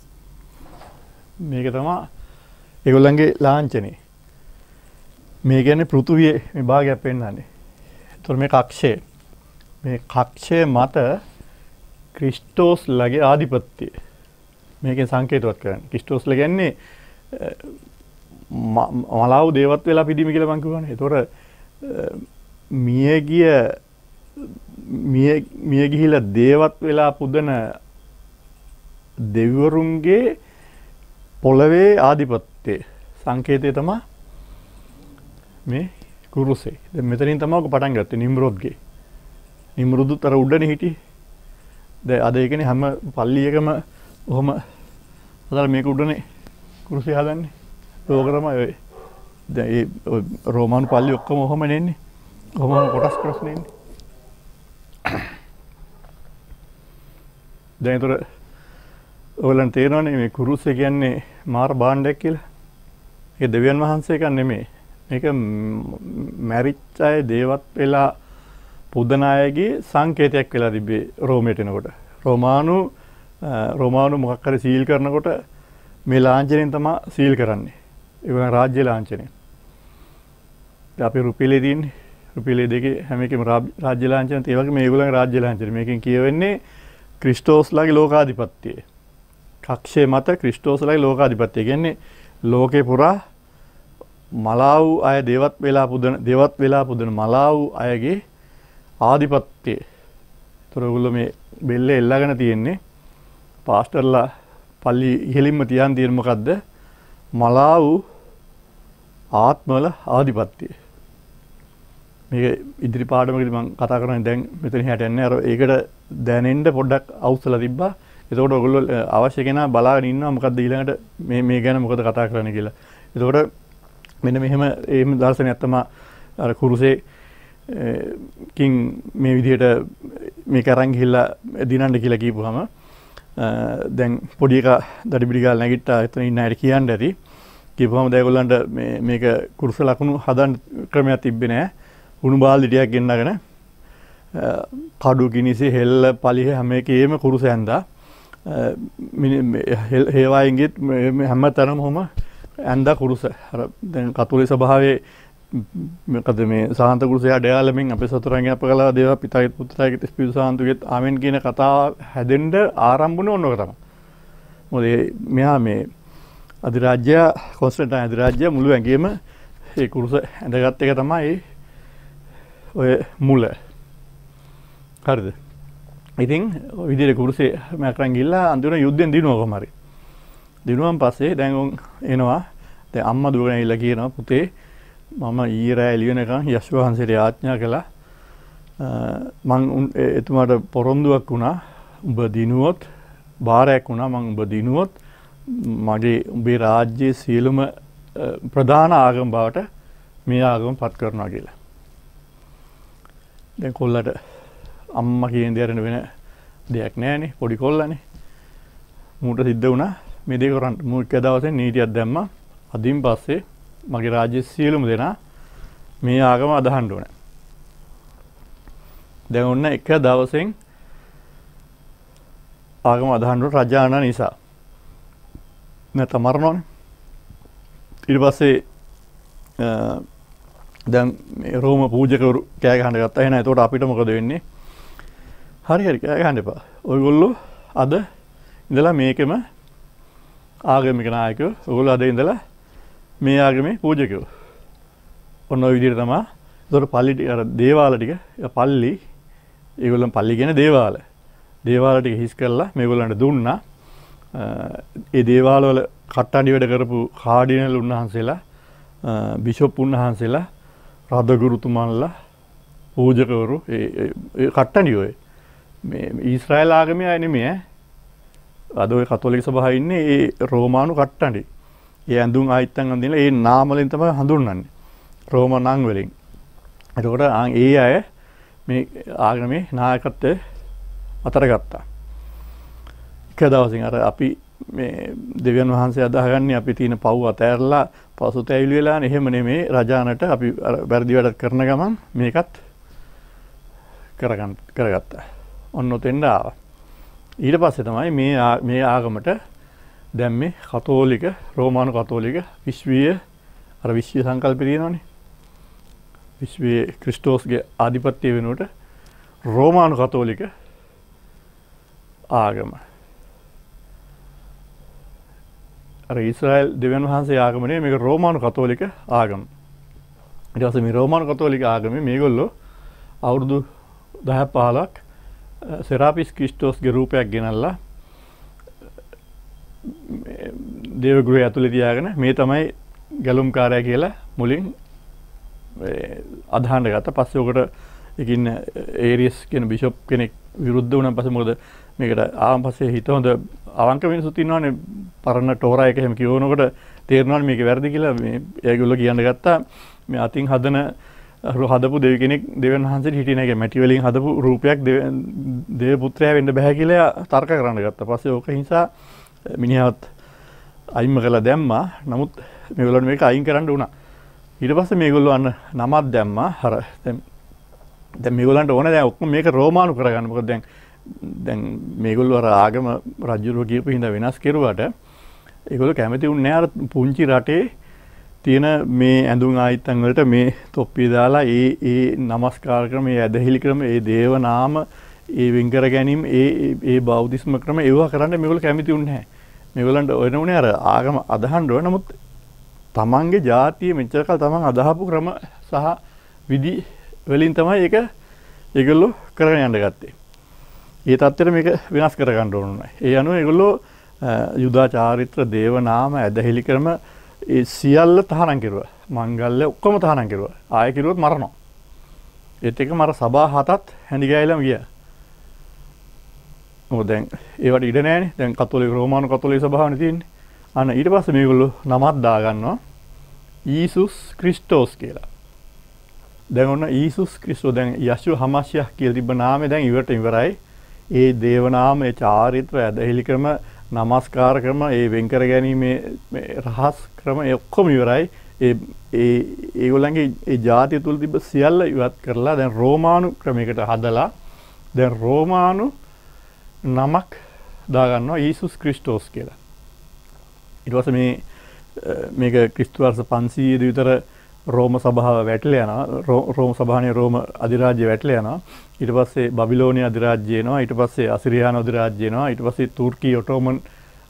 මේක තමයි ඒගොල්ලන්ගේ ලාංඡනේ. මේ කියන්නේ පෘථුවියේ මේ භාගයක් පෙන්වන්නේ. ඒතකොට මේ කක්ෂය. මේ කක්ෂය මත ක්‍රිස්ටෝස්ලගේ ආධිපත්‍යය. මේකෙන් සංකේතවත් කරන්නේ. ක්‍රිස්ටෝස්ලා කියන්නේ මලාව දේවත් වෙලා පිදීම කියලා මම කියවනේ. ඒතකොට මියගිය මිය මිය ගිහිලා දේවත් වෙලා පුදන දෙවිවරුන්ගේ පොළවේ ආධිපත්‍යය සංකේතය තමයි මේ කුරුසේ. දැන් මෙතනින් තමයි ඔක පටන් ගත්තේ නිම්රෝද්ගේ. නිම්රුදුත් අර උඩනේ හිටියේ. දැන් අද ඒකනේ හැම පල්ලියකම ඔහොම අතල මේක උඩනේ කුරුසේ හදන්නේ. ඒක තමයි ඔය දැන් ඒ රෝමානු පල්ලි ඔක්කොම ඔහොම නෙන්නේ. ඔහොම කොටස් කොටස් නෙන්නේ. දැන් ඒතර ඔයගලන්ට තේරෙනවනේ මේ කුරුසේ කියන්නේ මාර භාණ්ඩයක් කියලා. ඒක දෙවියන් වහන්සේ එකක් නෙමෙයි. මේක මැරිච්ච අය දේවත් වෙලා පුදන අයගේ සංකේතයක් වෙලා තිබේ රෝමයට එනකොට. රෝමානු රෝමානු මොකක් හරි සීල් කරනකොට මේ ලාංඡනයෙන් තමයි සීල් කරන්නේ. ඒක රාජ්‍ය ලාංඡනය. අපි රුපියලේ තියෙන්නේ රුපියලේ දෙකේ හැම එකෙම රාජ්‍ය ලාංඡනත් ඒ වගේ මේගොල්ලන්ගේ රාජ්‍ය ලාංඡන. මේකෙන් කියවෙන්නේ ක්‍රිස්ටෝස්ලාගේ ලෝකාධිපත්‍යය. කක්ෂය මත ක්‍රිස්ටෝස්ලාගේ ලෝකාධිපත්‍යය කියන්නේ ලෝකේ පුරා මලාව් අය දේවත් වෙලා පුදන දේවත් වෙලා පුදන මලාව් අයගේ ආධිපත්‍යය. ඒතර ඔයගොල්ලෝ මේ බෙල්ලේ එල්ලගෙන තියෙන්නේ පාස්ටර්ලා පල්ලි ඉහෙලින්ම තියන් තියෙන මොකද්ද? මලාව් ආත්මවල ආධිපත්‍යය. මේක ඉදිරි පාඩමකදී මම කතා කරන්නේ දැන් මෙතන හැට යන්නේ අර ඒකට දැනෙන්න පොඩ්ඩක් අවුස්සලා තිබ්බා. එතකොට ඔයගොල්ලෝ අවශ්‍ය කෙනා බලාගෙන ඉන්නවා මොකද්ද ඊළඟට මේ මේ ගැන මොකද කතා කරන්නේ කියලා. එතකොට මෙන්න මෙහෙම එහෙම දර්ශනයක් තමයි අර කුරුසේ කින් මේ විදිහට මේක අරන් ගිහිල්ලා දිනන්න කියලා කියපුවාම දැන් පොඩි එකා දඩිබිඩි ගාලා නැගිට්ටා එතන ඉන්න අයට කියන්න ඇති. කියපුවාම දැන් ඒගොල්ලන්ට මේ මේක කුරුස ලකුණු හදන්න ක්‍රමයක් තිබ්බේ නැහැ. උණු බාල්දි ටිකක් ගෙන්නගෙන කඩු කිනිසි හෙල්ල පලිහ හැම එකේම කුරුස ඇඳා හේවායින්ගෙත් හැම තැනම හොම ඇඳා කුරුස. අර දැන් කතෝලික සභාවේ මොකද මේ සාන්ත කුරුසයා ඩයාලමින් අපේ සතුරන්ගේ අප කළා දේවා පිතාගේ පුත්‍රයාගේ ස්පිරිතු සාන්තුගේ ආමෙන් කියන කතාව හැදෙන්න ආරම්භුනේ ඕනක තමයි. මොකද මෙයා මේ අධිරාජ්‍ය කොන්ස්ටන්ටයින් අධිරාජ්‍ය මුළු ඇඟේම ඒ කුරුස ඇඳගත් එක තමයි ඔය මුල. හරිද? ඉතින් ඔය විදිහට කුරුසේ මැකරන් ගිහලා අන්තිම යුද්ධෙන් දිනුවා කොහම හරි. දිනුවන් පස්සේ දැන් උන් එනවා. දැන් අම්මා දුවගෙන ඇවිල්ලා කියනවා පුතේ මම ඊයේ රෑ එළිය වෙනකන් යශෝව වහන්සේට යාඥා කළා. මං එතුමාට පොරොන්දුවක් වුණා. උඹ දිනුවොත් බාරයක් වුණා මං උඹ දිනුවොත් මගේ උඹේ රාජ්‍යයේ සියලුම ප්‍රධාන ආගම බවට මේ ආගම පත් කරනවා කියලා. දැන් කොල්ලට අම්මා කියන දේ අරගෙන වෙන දෙයක් නැහැනේ පොඩි කොල්ලානේ. මූට සිද්ධ වුණා මේ දෙක කරන්න. මූ එක දවසේ නීතියක් දැම්මා. අදින් පස්සේ මගේ රාජ්‍යයේ සියලුම දෙනා මේ ආගම අදහන්න ඕනේ. දැන් ඔන්න එක දවසෙන් ආගම අදහන්න රජාණන් නිසා නැත්නම් මරනවනේ. ඊට පස්සේ දැන් රෝම පූජකවරු කෑ ගහන්න ගත්තා. එහෙනම් එතකොට අපිට මොකද වෙන්නේ? හරි හරි කෑ ගහන්න එපා. ඔයගොල්ලෝ අද ඉඳලා මේකෙම ආගමික නායකයෝ. ඔයගොල්ලෝ අද ඉඳලා මේ ආගමේ පූජකයෝ. ඔන්න ඔය විදිහට තමයි. එතකොට පල්ලි ටික අර දේවාල ටික පල්ලි ඒගොල්ලන් පල්ලි කියන දේවාල. දේවාල ටික හිස් කරලා මේගොල්ලන්ට දුන්නා. ඒ දේවාල වල කට්ටඩි වැඩ කරපු කාඩිනල් උන්වහන්සේලා, බිෂොප් උන්වහන්සේලා, රාජගුරුතුමන්ලා, පූජකවරු ඒ කට්ටඩි ඔය මේ ඊශ්‍රායල් ආගමේ අය නෙමෙයි ඈ. අද ඔය කතෝලික සභාවේ ඉන්නේ ඒ රෝමානු කට්ටඩි. ඒ ඇඳුම් ආයිත්තන් අඳිනලා ඒ නාම වලින් තමයි හඳුන්වන්නේ. රෝම නම් වලින්. එතකොට ඒ අය මේ ආගමේ නායකත්වය අතර ගත්තා. එක දවසින් අර අපි මේ දෙවියන් වහන්සේ අදහගන්නේ අපි තියෙන පව් අතෑරලා පසුතැවිලි වෙලානේ. එහෙම නෙමේ රජානට අපි වැරදි වැඩ කරන ගමන් මේකත් කරගන්න කරගත්තා. ඔන්න ඔතෙන්ද ආවා. ඊට පස්සේ තමයි මේ මේ ආගමට දැන් මේ කතෝලික රෝමානු කතෝලික විශ්වීය අර විශ්වීය සංකල්පය තියෙනවනේ. විශ්වීය ක්‍රිස්තෝස්ගේ ආධිපත්‍ය වෙනුවට රෝමානු කතෝලික ආගම. අර ඊශ්‍රායල් දෙවියන් වහන්සේ ආගම නෙවෙයි මේක රෝමානු කතෝලික ආගම. ඊට පස්සේ මේ රෝමානු කතෝලික ආගමේ මේගොල්ලෝ අවුරුදු දහයක් පහළොවක් සෙරාපිස් ක්‍රිස්තෝස්ගේ රූපයක් ගෙනල්ලා දේවගෘහය ඇතුලේ තියාගෙන මේ තමයි ගැලුම්කාරයා කියලා මුලින් අදහන්න ගත්තා. පස්සේ උකට ඒකින් ඒරියස් කියන බිෂොප් කෙනෙක් විරුද්ධ වුණාන් පස්සේ මොකද මේකට ආවන් පස්සේ හිත හොඳ අවංක මිනිස්සුත් ඉන්නවනේ පරණ ටෝරා එක එහෙම කියවනකොට තේරෙනවනේ මේක වැරදි කියලා. මේ ඒගොල්ලෝ කියන්න ගත්තා මේ අතින් හදන හදපු දෙවි කෙනෙක් දෙවියන් වහන්සේට හිටියේ නැහැ. මැටි වලින් හදපු රූපයක් දේව පුත්‍රයා වෙන්න බෑ කියලා තර්ක කරන්න ගත්තා. පස්සේ ඕක නිසා මිනිහාවත් අයින්ම කළා දැම්මා. නමුත් මේගොල්ලෝ මේක අයින් කරන්න උනා. ඊට පස්සේ මේගොල්ලෝ අන්න නමක් දැම්මා. අර දැන් දැන් මේගොල්ලන්ට ඕනේ දැන් ඔක්කොම මේක රෝමානු කරගන්න. මොකද දැන් දැන් මේගොල්ලෝ අර ආගම රජුරෝ කියපු හින්දා වෙනස් කෙරුවට ඒගොල්ලෝ කැමති වුණේ නැහැ අර පුංචි රටේ තියෙන මේ ඇඳුම් ආයිත්තන් වලට මේ තොප්පිය දාලා ඒ ඒ নমස්කාර ක්‍රම, ඒ ඇදහිලි ක්‍රම, ඒ දේව නාම, ඒ වෙන්කර ගැනීම, ඒ ඒ බෞද්ධිස්ම ක්‍රම ඒවා කරන්න මේගොල්ලෝ කැමති වුණේ නැහැ. මේගොල්ලන්ට ඕනේ අර ආගම අදහන්න ඕන. නමුත් තමන්ගේ ජාතිය මෙච්චර කල් තමන් අදහපු ක්‍රම සහ විදි වලින් තමයි ඒක ඒගොල්ලෝ කරගෙන යන්න ගත්තේ. ඒ තත්ත්වෙට මේක වෙනස් කර ගන්න ඕන නෑ. ඒ අනුව ඒගොල්ලෝ යුදා චාරිත්‍ර, දේව නාම, ඇදහිලි ක්‍රම ඒ සියල්ල තහනම් කෙරුවා. මංගල්‍ය ඔක්කොම තහනම් කෙරුවා. ආයෙ කිරුවොත් මරනවා. ඒත් එකම අර සභා හතත් හැඳි ගෑවිලාම ගියා. මොකද දැන් ඒවට ඉඩ නැහැනේ. දැන් කතෝලික රෝමානු කතෝලික සභාවනේ තියෙන්නේ. අන්න ඊට පස්සේ මේගොල්ලෝ නමක් දාගන්නවා ඊසුස් ක්‍රිස්තෝස් කියලා. දැන් ඔන්න ඊසුස් ක්‍රිස්තෝ දැන් යෂු හමස්යහ කියලා තිබ්බ නාමය දැන් ඉවරට ඉවරයි. ඒ දේව නාම, ඒ චාරිත්‍ර, ඇදහිලි ක්‍රම, නමස්කාර ක්‍රම, ඒ වෙන්කර ගැනීමේ රහස් ක්‍රම ඒ ඔක්කොම ඉවරයි. ඒ ඒ ඒගොල්ලන්ගේ ඒ ජාතිය තුල තිබ්බ සියල්ල ඉවත් කරලා දැන් රෝමානු ක්‍රමයකට හදලා දැන් රෝමානු නමක් දාගන්නවා ඊසුස් ක්‍රිස්තෝස් කියලා. ඊට පස්සේ මේ මේක ක්‍රිස්තු වර්ෂ පන්සීය විතර රෝම සභාව වැටලා යනවා. රෝම සභාවේ රෝම අධිරාජ්‍ය වැටලා යනවා. ඊට පස්සේ බබිලෝනිය අධිරාජ්‍ය එනවා. ඊට පස්සේ අසිරියානු අධිරාජ්‍ය එනවා. ඊට පස්සේ තුර්කී ඔටෝමන්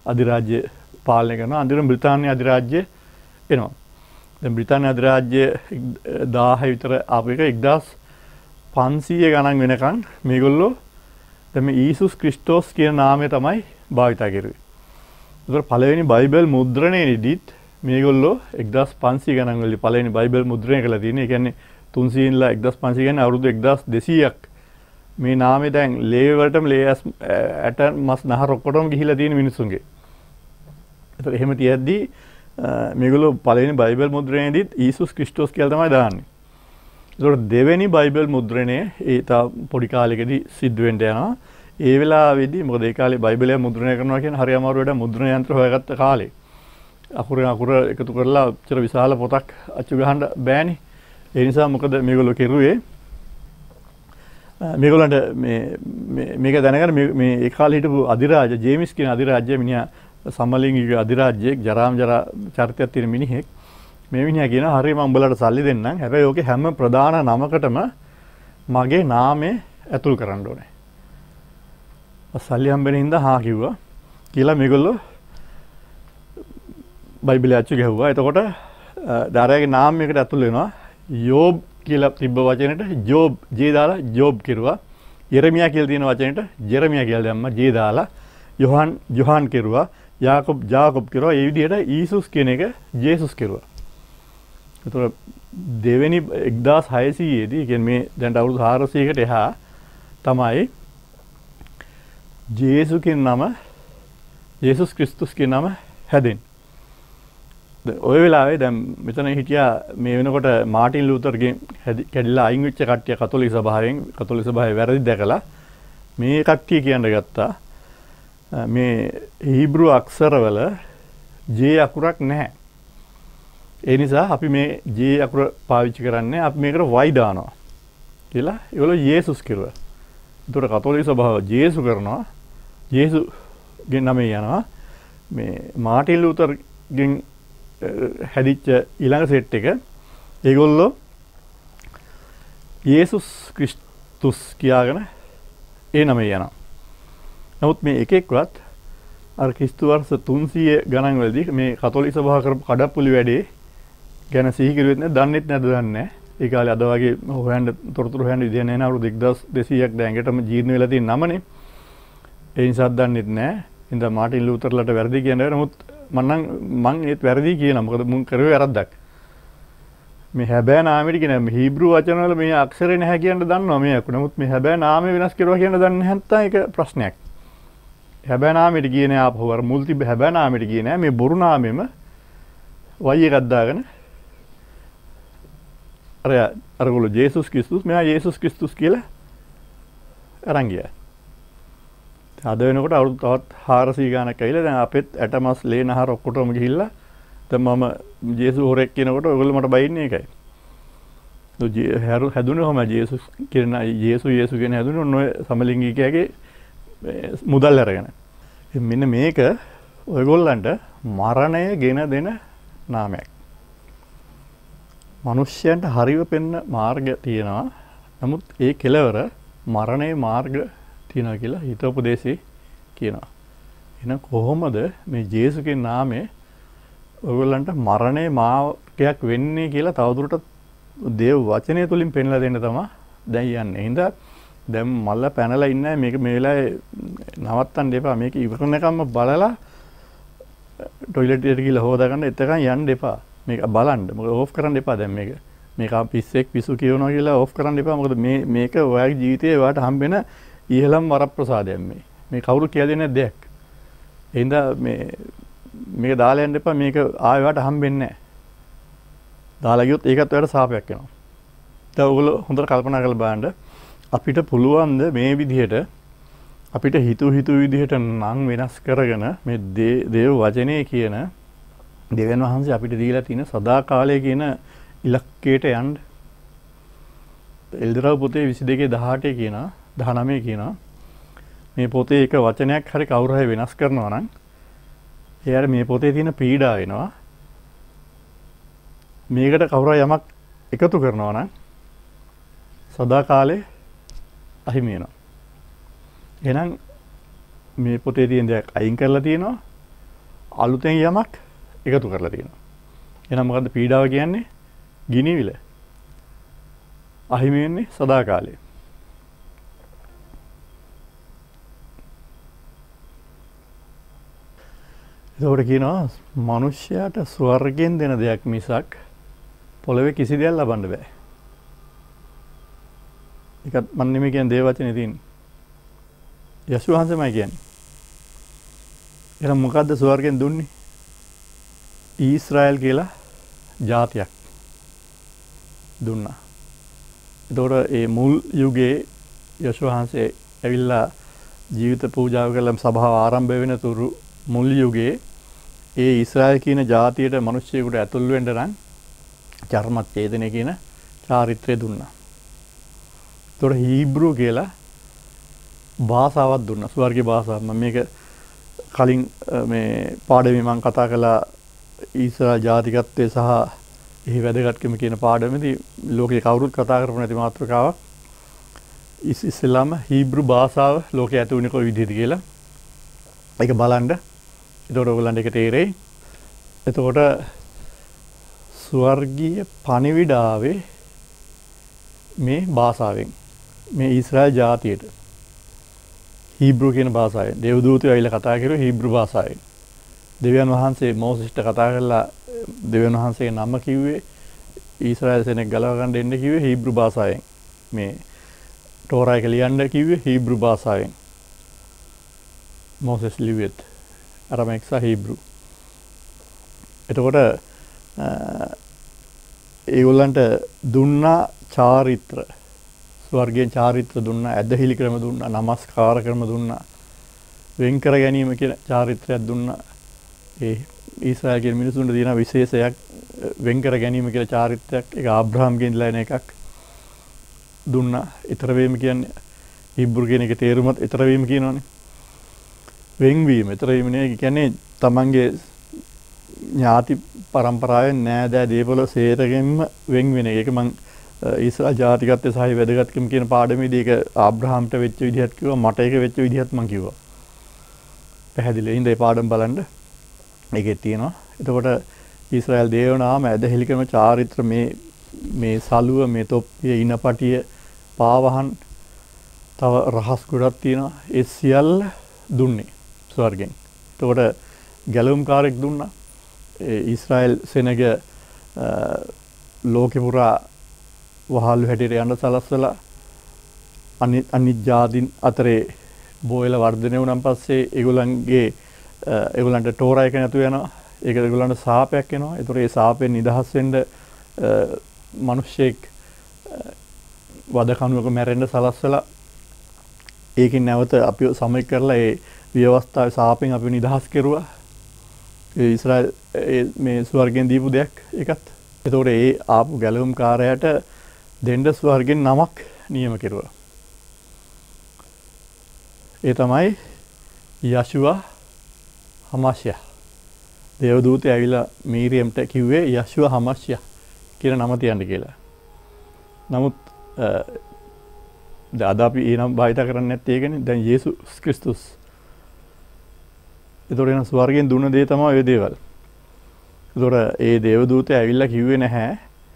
අධිරාජ්‍ය පාලනය කරනවා. අන්තිමට බ්‍රිතාන්‍ය අධිරාජ්‍ය එනවා. දැන් බ්‍රිතාන්‍ය අධිරාජ්‍ය දාහ විතර ආපු එක එක්දාස් පන්සීය ගණන් වෙනකන් මේගොල්ලෝ දැන් මේ ඊසුස් ක්‍රිස්ටෝස් කියන නාමය තමයි භාවිතා කරුවේ. ඒතර පළවෙනි බයිබල් මුද්‍රණයේදීත් මේගොල්ලෝ එක්දාස් පන්සීය ගණන් වලදී පළවෙනි බයිබල් මුද්‍රණය කළා තියෙන්නේ. ඒ කියන්නේ තුන්සීය ඉඳලා එක්දාස් පන්සීය කියන්නේ අවුරුදු එක්දාස් දෙසීයක් මේ නාමය දැන් ලේ වලටම ලේ ඇට මස් නහර ඔක්කොටම ගිහිලා තියෙන මිනිස්සුන්ගේ. ඒතර එහෙම තියද්දී මේගොල්ලෝ පළවෙනි බයිබල් මුද්‍රණයේදීත් ඊසුස් ක්‍රිස්ටෝස් කියලා තමයි දාන්නේ. ඒතකොට දෙවෙනි බයිබල් මුද්‍රණය ඒ තා පොඩි කාලෙකදී සිද්ධ වෙන්න යනවා. ඒ වෙලාවේදී මොකද ඒ කාලේ බයිබලය මුද්‍රණය කරනවා කියන්නේ හරි අමාරු වැඩ මුද්‍රණ යන්ත්‍ර හොයාගත්ත කාලේ. අකුරෙන් අකුර එකතු කරලා අච්චර විශාල පොතක් අච්චු ගහන්න බෑනේ. ඒ නිසා මොකද මේගොල්ලෝ කෙරුවේ මේගොල්ලන්ට මේ මේක දැනගන්න මේ ඒ කාලේ හිටපු අධිරාජ ජේමිස් කියන අධිරාජ්‍ය මිනිහා සමලිංගික අධිරාජ්‍යයක් ජරාම් ජරා චරිතයක් තියෙන මිනිහෙක්. මේ මිනිහා කියනවා හරිය මම උඹලට සල්ලි දෙන්නම්. හැබැයි ඕකේ හැම ප්‍රධාන නමකටම මගේ නාමය ඇතුල් කරන්න ඕනේ. සල්ලි හම්බෙන හින්දා හා කිව්වා. කියලා මේගොල්ලෝ බයිබලය අච්චු ගැහුවා. එතකොට දාරයාගේ නාමයකට ඇතුල් වෙනවා. යෝබ් කියලා තිබ්බ වචනෙට ජෝබ් ජේ දාලා ජෝබ් කිරුවා. යෙරමියා කියලා තියෙන වචනෙට ජෙරමියා කියලා දැම්මා ජේ දාලා. යොහන් යොහන් කිරුවා. යාකොබ් ජාකොබ් කිරුවා. ඒ විදිහට ඊසුස් කියන එක ජේසුස් කිරුවා. ඒතර දෙවෙනි එක්දාස් හයසීය දී කියන්නේ මේ දැන් අවුරුදු හාරසීයකට එහා තමයි ජේසු කියන නම ජේසුස් ක්‍රිස්තුස් කියන නම හැදෙන්නේ. ඔය වෙලාවේ දැන් මෙතන හිටියා මේ වෙනකොට මාටින් ලූතරගෙන් කැඩිලා අයින් වෙච්ච කට්ටිය කතෝලික සභාවෙන් කතෝලික සභාවේ වැරදි දැකලා මේ කට්ටිය කියන්න ගත්තා මේ හීබ්‍රු අක්ෂරවල ජේ අකුරක් නැහැ. ඒ නිසා අපි මේ ජේ අකුර පාවිච්චි කරන්නේ අපි මේකට වයි දානවා කියලා ඒගොල්ලෝ යේසුස් කිරුවා. ඒතකොට කතෝලික සභාව ජේසු කරනවා. ජේසුගේ නමේ යනවා. මේ මාටින් ලූතරගෙන් හැදිච්ච ඊළඟ සෙට් එක ඒගොල්ලෝ යේසුස් ක්‍රිස්තුස් කියාගෙන ඒ නමේ යනවා. නමුත් මේ එක එක්වත් අර ක්‍රිස්තු වර්ෂ තුන්සීය ගණන් වලදී මේ කතෝලික සභාව කරපු කඩප්පුලි වැඩේ ගැන සිහි කිරුවෙත් නැද්ද දන්නෙත් නැද්ද දන්නේ නැහැ. ඒ කාලේ අද වගේ හොයන්න තොරතුරු හොයන්න විදිය නැහැ නේ අවුරුදු එක්දාස් දෙසීයක් දැන් ඇඟටම ජීර්ණ වෙලා තියෙන නමනේ. ඒ නිසා දන්නෙත් නැහැ. ඉතින් මාටින් ලූතරලට වැරදි කියන්නේ නමුත් මම නම් මං ඒත් වැරදි කියනවා. මොකද මුන් කරුවේ වැරද්දක්. මේ හැබෑ නාමෙට කියන මේ හීබ්‍රු වචන වල මේ අක්ෂරේ නැහැ කියන දන්නවා මේ අකුර. නමුත් මේ හැබෑ නාමය වෙනස් කරුවා කියන දන්නේ නැත්නම් ඒක ප්‍රශ්නයක්. හැබෑ නාමෙට ගියේ නෑ ආපහු අර මුල් තිබ්බ හැබෑ නාමෙට ගියේ නෑ මේ බොරු නාමෙම වයි එකක් දාගෙන අර අරගොල්ලෝ ජේසුස් ක්‍රිස්තුස් මෙයා යේසුස් ක්‍රිස්තුස් කියලා අරන් ගියා. අද වෙනකොට අවුරුදු තවත් හාරසීය ගානක් ඇවිල්ලා දැන් අපෙත් ඇටමස් ලේ නහර ඔක්කොටම ගිහිල්ලා දැන් මම ජේසු හොරෙක් කියනකොට ඔයගොල්ලෝ මට බයින්නේ ඒකයි. හැදුනේ කොහමද ජේසුස් කියන යේසු යේසු කියන හැදුනේ ඔන්න ඔය සමලිංගිකයාගේ මුදල් අරගෙන. මෙන්න මේක ඔයගොල්ලන්ට මරණය ගෙන දෙන නාමයක්. මිනිස්යන්ට හරිව පෙන්න මාර්ග තියෙනවා. නමුත් ඒ කෙලවර මරණයේ මාර්ග තියෙනවා කියලා හිතෝපදේශී කියනවා. එහෙනම් කොහොමද මේ ජේසුගේ නාමය ඔයගොල්ලන්ට මරණයේ මාර්ගයක් වෙන්නේ කියලා තවදුරටත් දේව වචනය තුලින් පෙන්ලා දෙන්න තමයි දැන් යන්නේ. හින්දා දැන් මල්ල පැනලා ඉන්නේ මේක මේ වෙලාවේ නවත්තන්න එපා. මේක ඉවරනකම්ම බලලා টয়ලට් එකට ගිහලා හොදාගන්න එතකන් යන්න එපා. මේක බලන්න. මොකද ඕෆ් කරන්න එපා දැන් මේක. මේක පිස්සෙක් පිසු කියනවා කියලා ඕෆ් කරන්න එපා. මොකද මේ මේක ඔයාගේ ජීවිතේ ඔයාට හම්බෙන ඉහළම වරප්‍රසාදයක් මේ. මේ කවුරු කියලා දෙන්නේ නැද්ද දෙයක්. ඒ හින්දා මේ මේක දාලා යන්න එපා. මේක ආයෙ ඔයාට හම්බෙන්නේ නැහැ. දාලා ගියොත් ඒකත් ඔයාට සාපයක් වෙනවා. දැන් ඔයගොල්ලෝ හොඳට කල්පනා කරලා බලන්න. අපිට පුළුවන් ද මේ විදිහට අපිට හිතු හිතු විදිහට නම් වෙනස් කරගෙන මේ දේව වචනේ කියන දෙවියන් වහන්සේ අපිට දීලා තියෙන සදාකාලය කියන ඉලක්කයට යන්න. එල්දරව් පොතේ විසි දෙකේ දහඅටේ කියනවා දහනවයේ කියනවා මේ පොතේ එක වචනයක් හරි කවුරු හරි වෙනස් කරනවා නම් එයාට මේ පොතේ තියෙන පීඩා වෙනවා. මේකට කවුරු හරි යමක් එකතු කරනවා නම් සදාකාලේ අහිමි වෙනවා. එහෙනම් මේ පොතේ තියෙන දේ අයින් කරලා තියෙනවා. අලුතෙන් යමක් එකතු කරලා තියෙනවා. එහෙනම් මොකද්ද පීඩාව කියන්නේ? ගිනිවිල. අහිමි වෙන්නේ සදාකාලේ. ඒකට කියනවා මිනිස්යාට ස්වර්ගයෙන් දෙන දෙයක් මිසක් පොළවේ කිසි දෙයක් ලබන්න බෑ. ඒකත් මම නෙමෙයි කියන්නේ දේව වචනේ තියෙන්නේ. යසුස් වහන්සේමයි කියන්නේ. එහෙනම් මොකද්ද ස්වර්ගයෙන් දුන්නේ? ඊශ්‍රායල් කියලා ජාතියක් දුන්නා. ඒතකොට ඒ මුල් යුගයේ යසුස් වහන්සේ ඇවිල්ලා ජීවිත පූජාව කළ සභාව ආරම්භ වෙන තුරු මුල් යුගයේ ඒ ඊශ්‍රායල් කියන ජාතියට මිනිස්සුෙකුට ඇතුල් වෙන්න නම් චර්මච්ඡේදනය කියන චාරිත්‍රය දුන්නා. ඒතකොට හීබ්‍රු කියලා භාෂාවක් දුන්නා. ස්වර්ගීය භාෂාවක්. මම මේක කලින් මේ පාඩමේ මම කතා කළා ඊශ්‍රායල් ජාතිකත්වයේ සහ එහි වැදගත්කම කියන පාඩමේදී ලෝකේ කවුරුත් කතා කරපු නැති මාතෘකාවක්. ඉස්ලාම හීබ්‍රු භාෂාව ලෝකයේ ඇති වුණේ කොයි විදිහද කියලා. ඒක බලන්න. එතකොට ඔයගොල්ලන්ට ඒක තේරෙයි. එතකොට ස්වර්ගීය පණිවිඩාවේ මේ භාෂාවෙන් මේ ඊශ්‍රායල් ජාතියට හීබ්‍රු කියන භාෂාවෙන් දේවදූතයෝ ඇවිල්ලා කතා කරුවේ හීබ්‍රු භාෂාවෙන්. දෙවියන් වහන්සේ මෝසෙස්ට කතා කරලා දෙවියන් වහන්සේගේ නම කිව්වේ ඊශ්‍රායල් සෙනෙක් ගලව ගන්න දෙන්න කිව්වේ හීබ්‍රු භාෂාවෙන්. මේ තෝරා එක ලියන්න කිව්වේ හීබ්‍රු භාෂාවෙන්. මෝසෙස් ලිව්වෙත් අරමෙක් සහ හීබ්‍රු. එතකොට ඒගොල්ලන්ට දුන්නා චාරිත්‍ර ස්වර්ගයෙන් චාරිත්‍ර දුන්නා, ඇදහිලි ක්‍රම දුන්නා, නමස්කාර ක්‍රම දුන්නා, වෙන් කර ගැනීම කියන චාරිත්‍රයක් දුන්නා. ඒ ඊශ්‍රායල් කියන මිනිසුන්ට තියෙන විශේෂයක් වෙන් කර ගැනීම කියලා චාරිත්‍රයක්. ඒක ආබ්‍රහාම්ගෙන් ඉඳලා එන එකක් දුන්නා. ඊතර වීම කියන්නේ හීබ්‍රු කියන එකේ තේරුමත් ඊතර වීම කියනවනේ. වෙන්වීම. ඊතර වීම නේ කියන්නේ තමන්ගේ ඥාති පරම්පරාවෙන් නෑදෑ දේපොළ සේරගෙන්ම වෙන් වෙන එක. ඒක මං ඊශ්‍රායල් ජාතිකත්වයේ සහයි වැදගත්කම කියන පාඩමේදී ඒක ආබ්‍රහාම්ට වෙච්ච විදිහත් කිව්වා, මට ඒක වෙච්ච විදිහත් මං කිව්වා. පැහැදිලියි. ඉතින් මේ පාඩම බලන්න. ඒකේ තියෙනවා. එතකොට ඊශ්‍රායල් දේව නාම ඇදහිලි කරන චාරිත්‍ර මේ මේ සලුව, මේ තොප්පිය, ඉනපටිය, පාවහන් තව රහස් ගොඩක් තියෙනවා. ඒ සියල්ල දුන්නේ ස්වර්ගෙන්. එතකොට ගැලවුම්කාරයෙක් දුන්නා. ඒ ඊශ්‍රායල් සෙනග ලෝකෙ පුරා වහල්ලු හැටියට යන්න සලස්වලා අනිත් අනිත් ජාතින් අතරේ බෝයල වර්ධනය වුණාන් පස්සේ ඒගොල්ලන්ගේ ඒගොල්ලන්ට තෝරා එක නැතු වෙනවා. ඒක ඒගොල්ලන්ට සාපයක් එනවා. ඒතර ඒ සාපෙන් නිදහස් වෙන්න මිනිස්සෙක් වද කණුවක මැරෙන්න සලස්වලා ඒකින් නැවත අපිව සමීක කරලා ඒ ව්‍යවස්ථාවේ සාපෙන් අපිව නිදහස් කෙරුවා. ඒ ඊශ්‍රායල් මේ ස්වර්ගෙන් දීපු දෙයක් ඒකත්. ඒතකොට ඒ ආපු ගැලවුම්කාරයාට දෙන්න ස්වර්ගෙන් නමක් නියම කෙරුවා. ඒ තමයි යෂුවා හමස්යා. දේවදූතය ඇවිල්ලා මීරියම්ට කිව්වේ යෂුවා හමස්යා කියන නම තියන්න කියලා. නමුත් අද අපි ඒ නම භාවිත කරන්නේ නැත්තේ ඒකනේ. දැන් යේසුස් ක්‍රිස්තුස්. ඒතකොට එන ස්වර්ගෙන් දුන්න දේ තමයි ඔය දේවල්. ඒතකොට ඒ දේවදූතය ඇවිල්ලා කිව්වේ නැහැ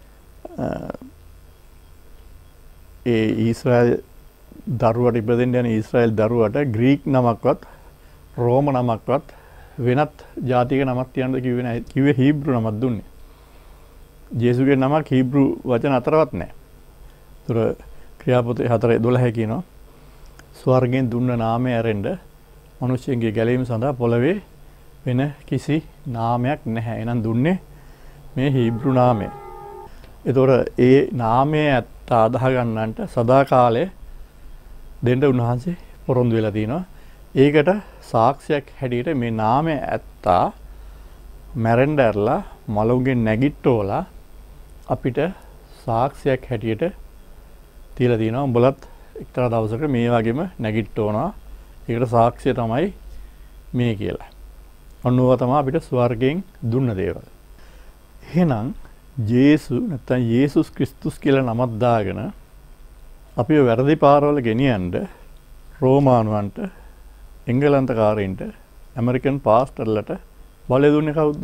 ඒ ඊශ්‍රායල් දරුවට ඉපදෙන්න යන ඊශ්‍රායල් දරුවට ග්‍රීක් නමක්වත් රෝම නමක්වත් වෙනත් ජාතික නමක් තියන්න කිව්වේ නැහැ. කිව්වේ හීබ්‍රු නමක් දුන්නේ. ජේසුගේ නමක් හීබ්‍රු වචන අතරවත් නැහැ. ඒතර ක්‍රියාපොතේ හතර දොළහ කියනවා ස්වර්ගෙන් දුන්න නාමය ඇරෙන්න මිනිස්සුන්ගේ ගැලවීම සඳහා පොළවේ වෙන කිසි නාමයක් නැහැ. එහෙනම් දුන්නේ මේ හීබ්‍රු නාමය. ඒතර ඒ නාමය ඇත්ත අදාහ ගන්නන්ට සදාකාලේ දෙන්න උන්වහන්සේ පොරොන්දු වෙලා තිනවා. ඒකට සාක්ෂියක් හැටියට මේ නාමය ඇත්තා මැරෙන්න ඇරලා මලුන්ගෙන් නැගිට්ටෝලා අපිට සාක්ෂියක් හැටියට තියලා තිනවා. උඹලත් එක්තරා දවසක මේ වගේම නැගිට්ටෝනවා. ඒකට සාක්ෂිය තමයි මේ කියලා. ඔන්නෝව තමයි අපිට ස්වර්ගයෙන් දුන්න දේවල්. එහෙනම් ජේසු නැත්නම් යේසුස් ක්‍රිස්තුස් කියලා නමක් දාගෙන අපිව වැරදි පාරවල ගෙනියන්න රෝමානුවන්ට, එංගලන්තකාරයින්ට, ඇමරිකන් පාස්ටර්ලට බලය දුන්නේ කවුද?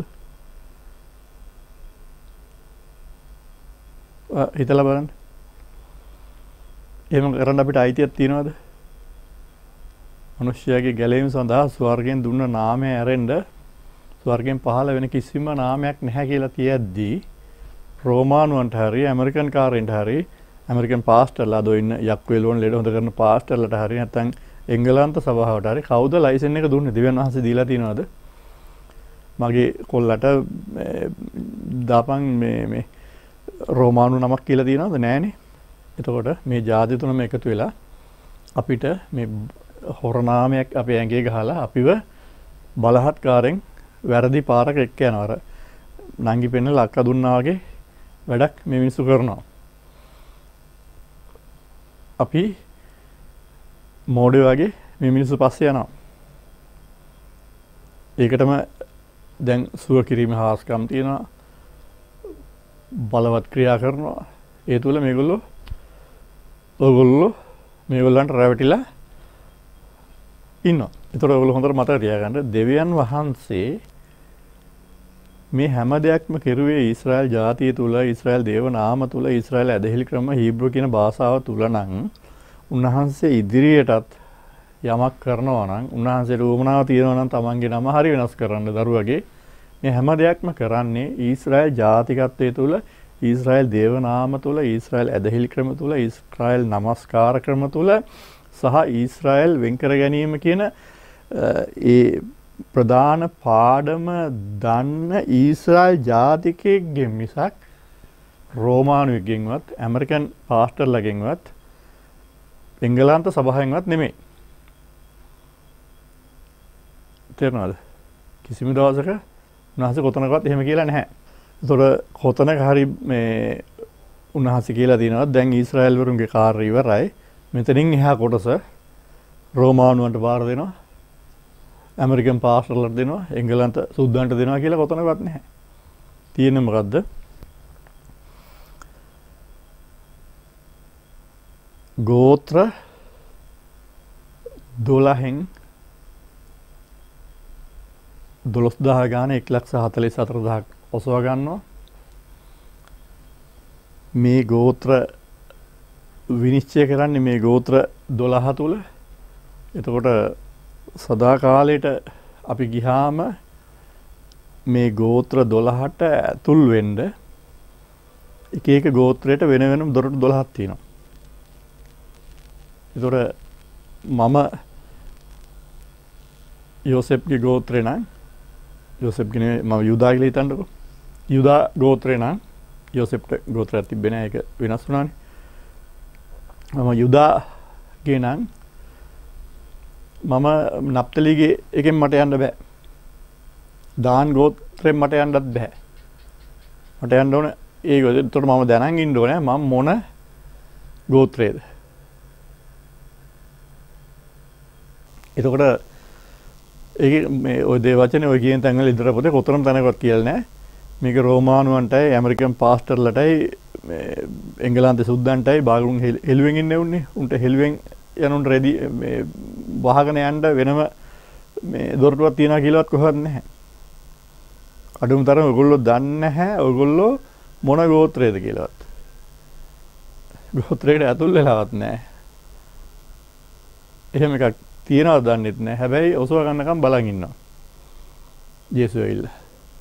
හිතලා බලන්න. එහෙම කරන්න අපිට අයිතියක් තියනවද? මනුෂ්‍යයාගේ ගැලවීම සඳහා ස්වර්ගයෙන් දුන්න නාමය ඇරෙන්න ස්වර්ගයෙන් පහළ වෙන කිසිම නාමයක් නැහැ කියලා කියද්දී රෝමානුවන්ට හරි ඇමරිකන් කාරයන්ට හරි ඇමරිකන් පාස්ටර්ලා අද ඉන්න යක්කු එළුවන් ලෙඩ හොඳ කරන පාස්ටර්ලාට හරි නැත්නම් එංගලන්ත සභාවට හරි කවුද ලයිසන් එක දුන්නේ? දෙවියන් වහන්සේ දීලා තියනවද? මගේ කොල්ලට දාපන් මේ මේ රෝමානු නමක් කියලා තියනවද? නෑනේ. එතකොට මේ ජාති තුනම එකතු වෙලා අපිට මේ හොරනාමයක් අපේ ඇඟේ ගහලා අපිව බලහත්කාරයෙන් වැරදි පාරක එක්ක යනවා. අර නංගි පෙන්න ලක්ක දුන්නා වගේ වැඩක් මේ මිනිස්සු කරනවා. අපි මෝඩයෝ වගේ මේ මිනිස්සු පස්සේ යනවා. ඒකටම දැන් සුව කිරීම හාස්කම් තියෙනවා. බලවත් ක්‍රියා කරනවා. ඒ තුළ මේගොල්ලෝ ඔයගොල්ලෝ මේගොල්ලන්ට රැවටිලා ඉන්නවා. ඒතකොට ඔයගොල්ලෝ හොඳට මතක තියාගන්න දෙවියන් වහන්සේ මේ හැම දෙයක්ම කෙරුවේ ඊශ්‍රායල් ජාතිය තුල, ඊශ්‍රායල් දේව නාම තුල, ඊශ්‍රායල් ඇදහිලි ක්‍රම හීබ්‍රු කියන භාෂාව තුල නම් උන්වහන්සේ ඉදිරියටත් යමක් කරනවා නම් උන්වහන්සේට උවමනාව තියෙනවා නම් තමන්ගේ නම හරි වෙනස් කරන්න දරුවගේ මේ හැම දෙයක්ම කරන්නේ ඊශ්‍රායල් ජාතිකත්වයේ තුල, ඊශ්‍රායල් දේව නාම තුල, ඊශ්‍රායල් ඇදහිලි ක්‍රම තුල, ඊශ්‍රායල් නමස්කාර ක්‍රම තුල සහ ඊශ්‍රායල් වෙන් කර ගැනීම කියන ඒ ප්‍රධාන පාඩම දන්න ඊශ්‍රායල් ජාතිකයෙක්ගෙන් මිසක් රෝමානුවෙක්ගෙන්වත් ඇමරිකන් පාස්ටර්ලගෙන්වත් එංගලන්ත සභාවෙන්වත් නෙමෙයි. තේරුණාද? කිසිම දවසක උන්වහන්සේ කොතනකවත් එහෙම කියලා නැහැ. ඒතකොට කොතනක හරි මේ උන්වහන්සේ කියලා තියෙනවා දැන් ඊශ්‍රායල් වරුන්ගේ කාර්යය ඉවරයි. මෙතනින් එහා කොටස රෝමානුවන්ට බාර දෙනවා. ඇමරිකන් පාස්ටර්ලට දෙනවා, එංගලන්ත සුද්දන්ට දෙනවා කියලා කොතනවත් නැහැ. තියෙන්නේ මොකද්ද? ගෝත්‍ර දොළහෙන් දොළොස් දහස් ගාන එක ලක්ෂ හතළිස් හතර දහසක් ඔසව ගන්නවා. මේ ගෝත්‍ර විනිශ්චය කරන්නේ මේ ගෝත්‍ර දොළහ තුල. එතකොට සදා කාලයට අපි ගිහාම මේ ගෝත්‍ර දොළහට ඇතුල් වෙන්න එක එක ගෝත්‍රයට වෙන වෙනම දොරටු දොළහක් තියෙනවා. ඒතකොට මම යෝසෙෆ්ගේ ගෝත්‍රේ නම් යෝසෙෆ්ගේ මම යුදා කියලා හිතන්නකෝ. යුදා ගෝත්‍රේ නම් යෝසෙෆ්ට ගෝත්‍රයක් තිබ්බේ නැහැ. ඒක වෙනස් වුණානේ. මම යුදාගේ නම් මම නප්තලිගේ එකෙන් මට යන්න බෑ. දාන් ගෝත්‍රයෙන් මට යන්නත් බෑ. මට යන්න ඕන ඒක. ඒතකොට මම දැනන් ඉන්න ඕනේ මම මොන ගෝත්‍රයේද. එතකොට ඒක මේ ඔය දේ වචනේ ඔය කියන තැන්වල ඉදර පොතේ කොතරම් තැනකවත් කියලා නැහැ. මේක රෝමානුවන්ටයි ඇමරිකන් පාස්ටර්ලටයි මේ එංගලන්තේ සුද්දන්ටයි බාගුන් හෙළුවෙන් ඉන්නේ උන්නේ. උන්ට හෙළුවෙන් යනුන් රෙදි මේ වහගෙන යන්න වෙනම මේ දොරටුවක් තියනවා කියලාවත් කොහොමද නැහැ. අඩුම තරම ඔයගොල්ලෝ දන්නේ නැහැ ඔයගොල්ලෝ මොන ගෝත්‍රයේද කියලාවත්. ගෝත්‍රයට ඇතුල් වෙලාවත් නැහැ. එහෙම එකක් තියනවද දන්නෙත් නැහැ. හැබැයි ඔසව ගන්නකම් බලන් ඉන්නවා. ජේසුස් ඇවිල්ලා.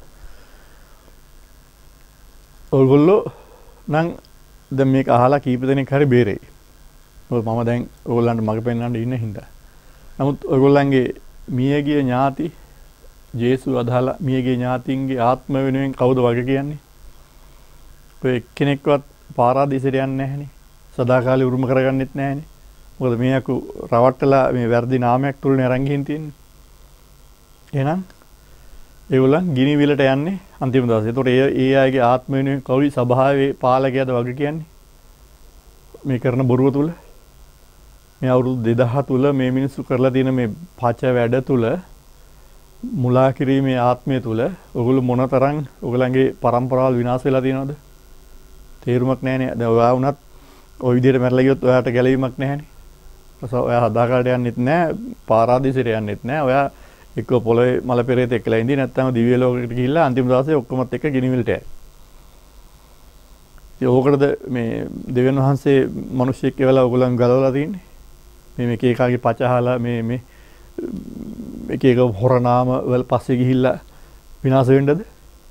ඔයගොල්ලෝ නම් දැන් මේක අහලා කීප දෙනෙක් හරි බේරෙයි. මොකද මම දැන් ඔයගොල්ලන්ට මග පෙන්වන්න ඉන්න හින්දා. නමුත් ඔයගොල්ලන්ගේ මියගිය ඥාති ජේසුස් අදහලා මියගිය ඥාතින්ගේ ආත්ම වෙනුවෙන් කවුද වගේ කියන්නේ? ඔය එක්කෙනෙක්වත් පාරාදීසයට යන්නේ නැහනේ. සදාකාලේ උරුම කරගන්නෙත් නැහනේ. මොකද මේ අකු රවට්ටලා මේ වැරදි නාමයක් තුලනේ අරන් ගිහින් තියෙන්නේ. එහෙනම් ඒගොල්ලන් ගිනි විලට යන්නේ අන්තිම දවසේ. ඒතකොට ඒ ඒ අයගේ ආත්ම වෙනුවෙන් කවුරු සභාවේ පාලකයාද වගේ කියන්නේ? මේ කරන බොරුව තුල මේ අවුරුදු දෙදහස් තුල මේ මිනිස්සු කරලා තියෙන මේ පච වැඩ තුල මුලා කිරීමේ ආත්මය තුල ඔයගොල්ලෝ මොනතරම් ඔයගලන්ගේ પરම්පරාවල් විනාශ වෙලා තියෙනවද? තේරුමක් නැහැනේ. දැන් ඔයා වුණත් ওই විදිහට මැරලා ගියොත් ඔයාට ගැලවීමක් නැහැනේ. ඔයා හදාගන්න යන්නෙත් නැහැ, පාරාදීසයට යන්නෙත් නැහැ. ඔයා එක්ක පොළවේ මල පෙරේත එක්කලා ඉඳී නැත්නම් දිව්‍ය ලෝකයකට ගිහිල්ලා අන්තිම දවසේ ඔක්කොමත් එක්ක ගිනිවිලට යයි. ඉතින් ඕකටද මේ දෙවියන් වහන්සේ මිනිස්සෙක් එවලා ඔයගොල්ලන් ගලවලා තින්නේ. මේ මේක එකාගේ පචහලා මේ මේ එක එක හොරනාම වල පස්සේ ගිහිල්ලා විනාශ වෙන්නද?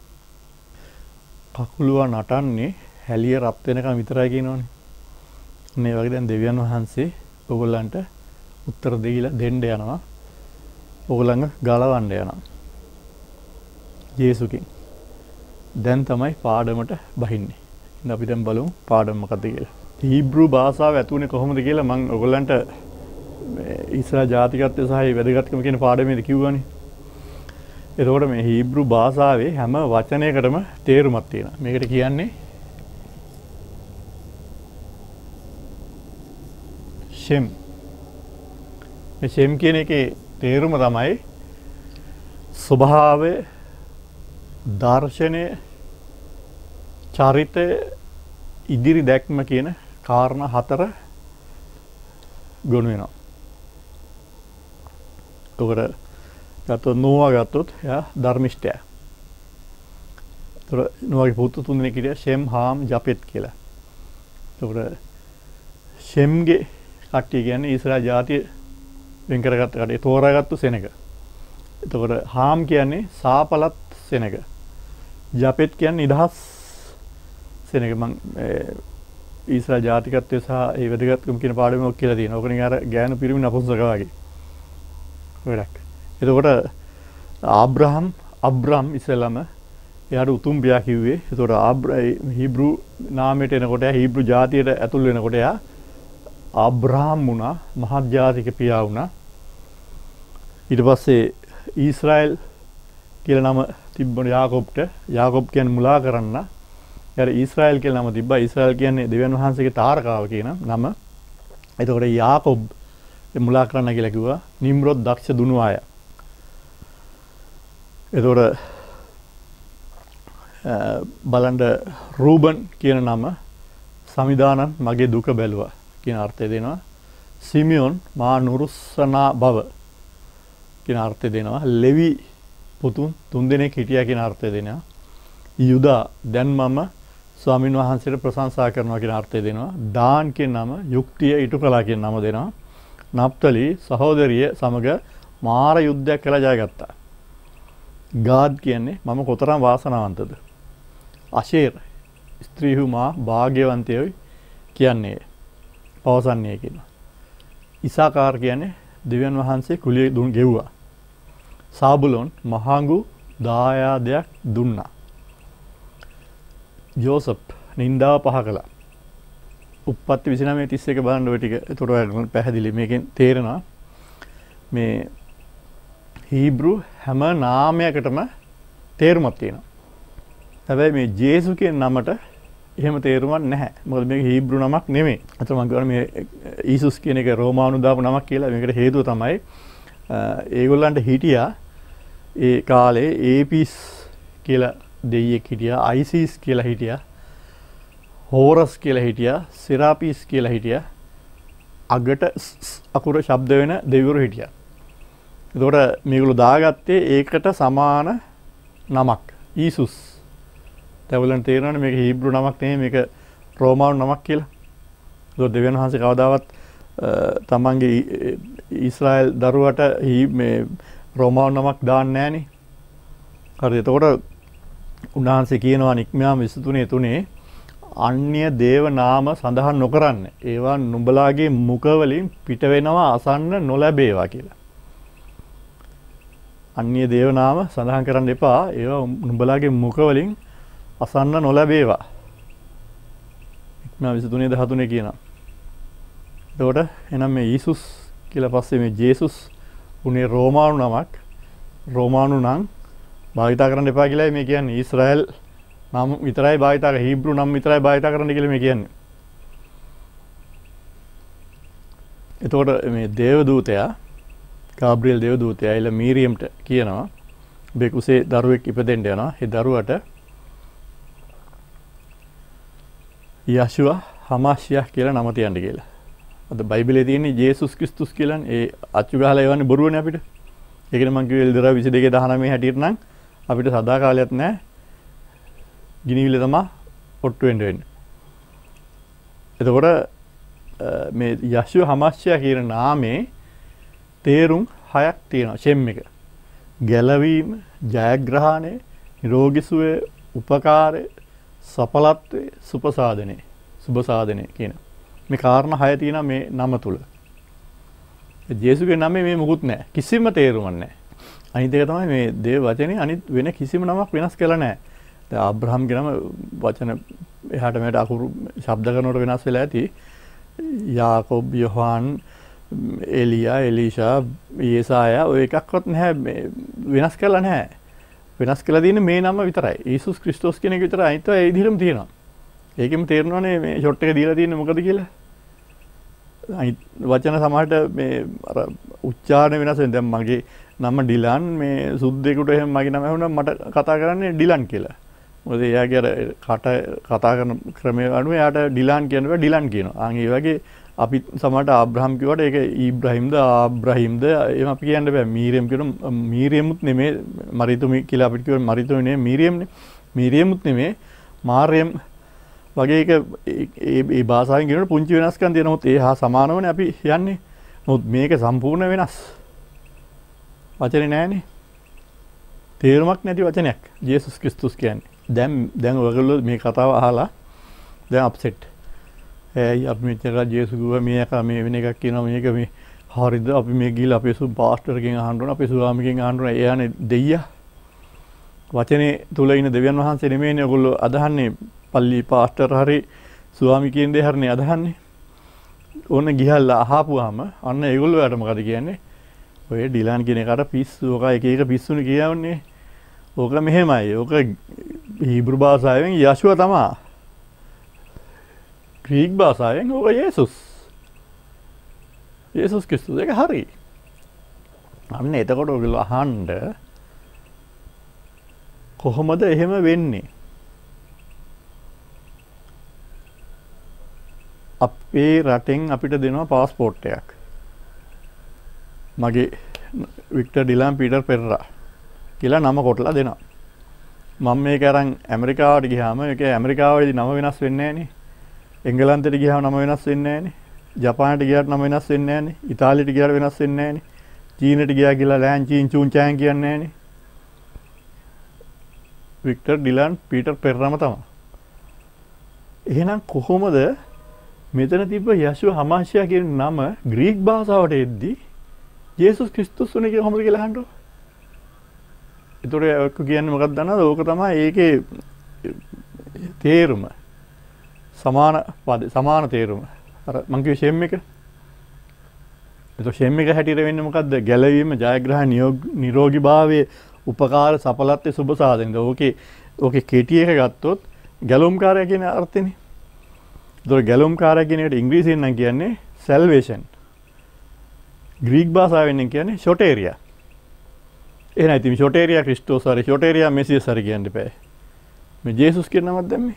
කකුලුවා නටන්නේ හැලිය රත් වෙනකම් විතරයි කියනවනේ. මේ වගේ දැන් දෙවියන් වහන්සේ ඔයගොල්ලන්ට උත්තර දෙයිලා දෙන්න යනවා. ඔයගොල්ලන්ව ගලවන්න යනවා. යේසුකින්. දැන් තමයි පාඩමට බහින්නේ. ඉතින් අපි දැන් බලමු පාඩම මොකක්ද කියලා. හීබ්‍රු භාෂාව ඇතුනේ කොහොමද කියලා මම ඔයගොල්ලන්ට ඊශ්‍රායල් ජාතිකත්වය සහ වැදගත්කම කියන පාඩමේදී කිව්වනේ. එතකොට මේ හීබ්‍රු භාෂාවේ හැම වචනයකටම තේරුමක් තියෙනවා. මේකට කියන්නේ ෂෙම්. මේ ෂෙම් කියන එකේ තේරුම තමයි ස්වභාවය, දර්ශනය, චරිතය, ඉදිරි දැක්ම කියන කාරණා හතර ගොනු වෙනවා. එතකොට ගත්තොත් නෝවා ගත්තොත් එයා ධර්මිෂ්ඨයා. එතකොට නෝවාගේ පුතු තුන් දෙනෙක් හිටියා ෂෙම්, හාම්, ජපෙත් කියලා. එතකොට ෂෙම්ගේ කට්ටිය කියන්නේ ඊශ්‍රායල් ජාතිය වෙන් කරගත්ත කට්ටිය තෝරාගත්තු සෙනග. එතකොට හාම් කියන්නේ සාපලත් සෙනග. ජපෙත් කියන්නේ නිදහස් සෙනග. මං ඊශ්‍රායල් ජාතිකත්වය සහ ඒ වැදගත්කම කියන පාඩමෙන් ඔක් කියලා තියෙනවා. ඕක නිකන් අර ගෑනු පිරිමි නපුංසක වගේ. වැඩක්. එතකොට ආබ්‍රහම් අබ්‍රම් ඉස්සෙල්ලාම එයාට උතුම් පියා කිව්වේ. එතකොට හීබ්‍රු නාමයට එනකොට හීබ්‍රු ජාතියට ඇතුල් වෙනකොට එයා ආබ්‍රහම් වුණා, මහත් ජාතික පියා වුණා. ඊට පස්සේ ඊශ්‍රායල් කියලා නම තිබ්බනේ යාකොබ්ට. යාකොබ් කියන්නේ මුලා කරන්න. එයාට ඊශ්‍රායල් කියලා නම තිබ්බා. ඊශ්‍රායල් කියන්නේ දෙවියන් වහන්සේගේ තාරකාව කියන නම. එතකොට යාකොබ් මුලා කරන්න කියලා කිව්වා. නිම්රොද් දක්ෂ දුනුවාය. එතකොට බලන්න රූබන් කියන නම සමිදානන් මගේ දුක බැලුවා කියන අර්ථය දෙනවා. සිමියොන් මා නුරුස්සනා බව කියන අර්ථය දෙනවා. ලෙවි පුතුන් තුන්දෙනෙක් හිටියා කියන අර්ථය දෙනවා. යුදා දැන් මම ස්වාමින් වහන්සේට ප්‍රශංසා කරනවා කියන අර්ථය දෙනවා. දාන් කියන නම යුක්තිය ඉටු කළා කියන නම දෙනවා. නප්තලි සහෝදරිය සමග මාර යුද්ධයක් කළා ජයගත්තා. ගාඩ් කියන්නේ මම කොතරම් වාසනාවන්තද. අෂේර් ස්ත්‍රීහු මා භාග්‍යවන්තයෝයි කියන්නේ පවසන්නේ කියනවා. ඉසාකාර් කියන්නේ දෙවියන් වහන්සේ කුලිය දුන් ගෙව්වා. සාබුලොන් මහඟු දායාදයක් දුන්නා. ජෝසප් නින්දාව පහ කළා. උප්පත්ති විසිනමය තිස් එක බලන්න ඔය ටික. ඒතකොට පැහැදිලි මේකෙන් තේරෙනවා මේ හීබ්‍රු හැම නාමයකටම තේරුමක් තියෙනවා. හැබැයි මේ ජේසු කියන නමට එහෙම තේරුමක් නැහැ. මොකද මේක හීබ්‍රු නමක් නෙමෙයි. අතන මම කියවනේ මේ ඊසුස් කියන එක රෝමානු දාපු නමක් කියලා. මේකට හේතුව තමයි ඒගොල්ලන්ට හිටියා ඒ කාලේ ඒපිස් කියලා දෙවියෙක් හිටියා, අයිසිස් කියලා හිටියා, හෝරස් කියලා හිටියා, සෙරාපිස් කියලා හිටියා. අගට අකුර ශබ්ද වෙන දෙවිවරු හිටියා. එතකොට මේගොල්ලෝ දාගත්තේ ඒකට සමාන නමක් ඊසුස්. දැන් තේරෙනවනේ මේක හීබ්‍රු නමක් නෙමෙයි මේක රෝමානු නමක් කියලා. ඒතකොට දෙවියන් වහන්සේ කවදාවත් තමන්ගේ ඊශ්‍රායල් දරුවට මේ රෝමානු නමක් දාන්නේ නැහනේ. හරිද? එතකොට උන්වහන්සේ කියනවා නික්මයාම විසි තුනේ තුනේ අන්‍ය දේව නාම සඳහන් නොකරන්න. ඒවා නුඹලාගේ මුඛ වලින් පිට වෙනවා අසන්න නොලැබේවා කියලා. අන්‍ය දේව නාම සඳහන් කරන්න එපා. ඒවා නුඹලාගේ මුඛ වලින් අසන්න නොලැබේවා. නික්මයා විසි තුනේ දහතුනේ කියනවා. එතකොට එහෙනම් මේ ඊසුස් කියලා පස්සේ මේ ජේසුස් උනේ රෝමානු නමක්. රෝමානු නම් භාවිතා කරන්න එපා කියලා මේ කියන්නේ. ඊශ්‍රායල් නම් විතරයි භාවිතා කරන්නේ. හීබ්‍රු නම් විතරයි භාවිතා කරන්න කියලා මේ කියන්නේ. එතකොට මේ දේවදූතයා ගාබ්‍රියල් දේවදූතයා එළ මීරියම්ට කියනවා ඔබේ කුසේ දරුවෙක් ඉපදෙන්න යනවා. ඒ දරුවට යෂුවා හමාෂියා කියලා නම තියන්න කියලා. අද බයිබලයේ තියෙන්නේ ජේසුස් ක්‍රිස්තුස් කියලානේ. ඒ අච්චු ගහලා එවන්නේ බොරුවනේ අපිට. ඒකනේ මං කිව්වේ එල්දරා විසි දෙකේ දහනවයේ හැටියට නම් අපිට සදා කාලයක් නැහැ. ගිනිවිල තමයි ඔට්ටු වෙන්න වෙන්නේ. එතකොට මේ යශුව හමස්යා කියන නාමේ තේරුම් හයක් තියෙනවා. ෂෙම් එක. ගැලවීම, ජයග්‍රහණය, නිරෝගී සුවය, උපකාරය, සඵලත්වය, සුපසාදනය, සුබසාදනය කියන මේ කාරණා හය තියෙනවා මේ නම තුල. ජේසුගේ නමේ මේ මොකුත් නැහැ. කිසිම තේරුමක් නැහැ. අනිත් එක තමයි මේ දේව වචනේ අනිත් වෙන කිසිම නමක් වෙනස් කළා නැහැ. දැන් ආබ්‍රහම්ගේ නම වචන එහාට මෙහාට අකුරු ශබ්ද කරනකොට වෙනස් වෙලා ඇති. යාකෝබ්, යොහාන්, එලියා, එලීෂා, යේසායා ඔය එකක්වත් නැහැ වෙනස් කළා නැහැ. වෙනස් කළා තියෙන්නේ මේ නම විතරයි. යේසුස් ක්‍රිස්තෝස් කියන එක විතරයි. අනිත් ඒවා ඒ විදිහටම තියෙනවා. ඒකෙම තේරෙනවනේ මේ ෂොට් එක දීලා තියෙන්නේ මොකද කියලා. අනිත් වචන සමහරට මේ අර උච්චාරණ වෙනස් වෙන. දැන් මගේ නම ඩිලන් මේ සුද්දෙකුට එහෙම මගේ නම ඇහුණා මට කතා කරන්නේ ඩිලන් කියලා. මොකද එයාගේ අර කට කතා කරන ක්‍රමය අනුව එයාට ඩිලන් කියනවා ඩිලන් කියනවා. ආන් ඒ වගේ අපි සමහරට ආබ්‍රහම් කිව්වට ඒක ඊබ්‍රහීම්ද ආබ්‍රහීම්ද එහෙම අපි කියන්න බෑ. මීරියම් කියනවා මීරියමුත් නෙමෙයි මරිතුමි කියලා අපිට කියවන මරිතුමි නෙමෙයි මීරියම්නේ. මීරියමුත් නෙමෙයි මාර්යම් වගේ එක ඒ ඒ භාෂාවෙන් කියනකොට පුංචි වෙනස්කම් තියෙනවා. නමුත් ඒ හා සමානවනේ අපි යන්නේ. නමුත් මේක සම්පූර්ණ වෙනස්. වචනේ නෑනේ. තේරුමක් නැති වචනයක්. ජේසුස් ක්‍රිස්තුස් කියන්නේ. දැන් දැන් ඔයගොල්ලෝ මේ කතාව අහලා දැන් අප්සෙට්. ඒ අපි මෙච්චර ජේසුස් ගුවා මේක මේ වෙන එකක් කියනවා මේක මේ හරිද අපි මේ ගිහලා අපේ සු පාස්ටර්ගෙන් අහන්න ඕන අපේ ස්වාමිගෙන් අහන්න ඕන එයානේ දෙයියා. වචනේ තුල ඉන්න දෙවියන් වහන්සේ නෙමෙයිනේ ඔයගොල්ලෝ අදහන්නේ පල්ලි පාස්ටර් හරි ස්වාමි කියන දේ හරිනේ අදහන්නේ. ඕන ගිහලා අහපුවාම අන්න ඒගොල්ලෝ යාට මොකද කියන්නේ? ඔය ඩිලන් කියන එකට පිස්සු ඔක එක එක පිස්සුනේ කියවන්නේ. ඕක මෙහෙමයි. ඕක හීබ්‍රු භාෂාවෙන් යශුව තමයි. ග්‍රීක භාෂාවෙන් ඕක යේසුස්. යේසුස් ක්‍රිස්තුස් ඒක හරි. අන්න එතකොට ඔයගොල්ලෝ අහන්න කොහොමද එහෙම වෙන්නේ? අපේ රටෙන් අපිට දෙනවා පාස්පෝර්ට් එකක්. මගේ වික්ටර් ඩිලන් පීටර් පෙරරා කියලා නම කොටලා දෙනවා. මම මේක අරන් ඇමරිකාවට ගියාම ඒක ඇමරිකාවේදී නම වෙනස් වෙන්නේ නැහනේ. එංගලන්තයට ගියාම නම වෙනස් වෙන්නේ නැහනේ. ජපානට ගියාට නම වෙනස් වෙන්නේ නැහනේ. ඉතාලියට ගියාට වෙනස් වෙන්නේ නැහනේ. චීනට ගියා කියලා ලෑන් චීන් චූන් චෑන් කියන්නේ නැහනේ. වික්ටර් ඩිලන් පීටර් පෙරරාම තමයි. එහෙනම් කොහොමද මෙතන තිබ්බ යශුව හමාශයා කියන නම ග්‍රීක භාෂාවට එද්දී යේසුස් ක්‍රිස්තුස් උනේ කියලා කොහොමද කියලා අහන්නකො. ඒතොර ඔක කියන්නේ මොකක්ද දන්නවද? ඕක තමයි ඒකේ තේරුම. සමාන පද සමාන තේරුම. අර මං කිව්වේ ෂෙම් එක. ඒතොර ෂෙම් එක හැටියට වෙන්නේ මොකද්ද? ගැලවීම, ජයග්‍රහණ, නිරෝගීභාවයේ, උපකාර, සඵලත්වයේ, සුබ සාධනෙද. ඕකේ ඕකේ කෙටි එක ගත්තොත් ගැලවුම්කාරය කියන අර්ථෙනේ. ඒතොර ගැලවුම්කාරය කියන එකට ඉංග්‍රීසියෙන් නම් කියන්නේ salvation. ග්‍රීක භාෂාවෙන් කියන්නේ ෂොටේරියා. එහෙනම් ඉතින් ෂොටේරියා ක්‍රිස්තෝස් හරි ෂොටේරියා මෙසියස් හරි කියන්න බෑ. මේ ජේසුස් කියන නමක් දැම්මේ.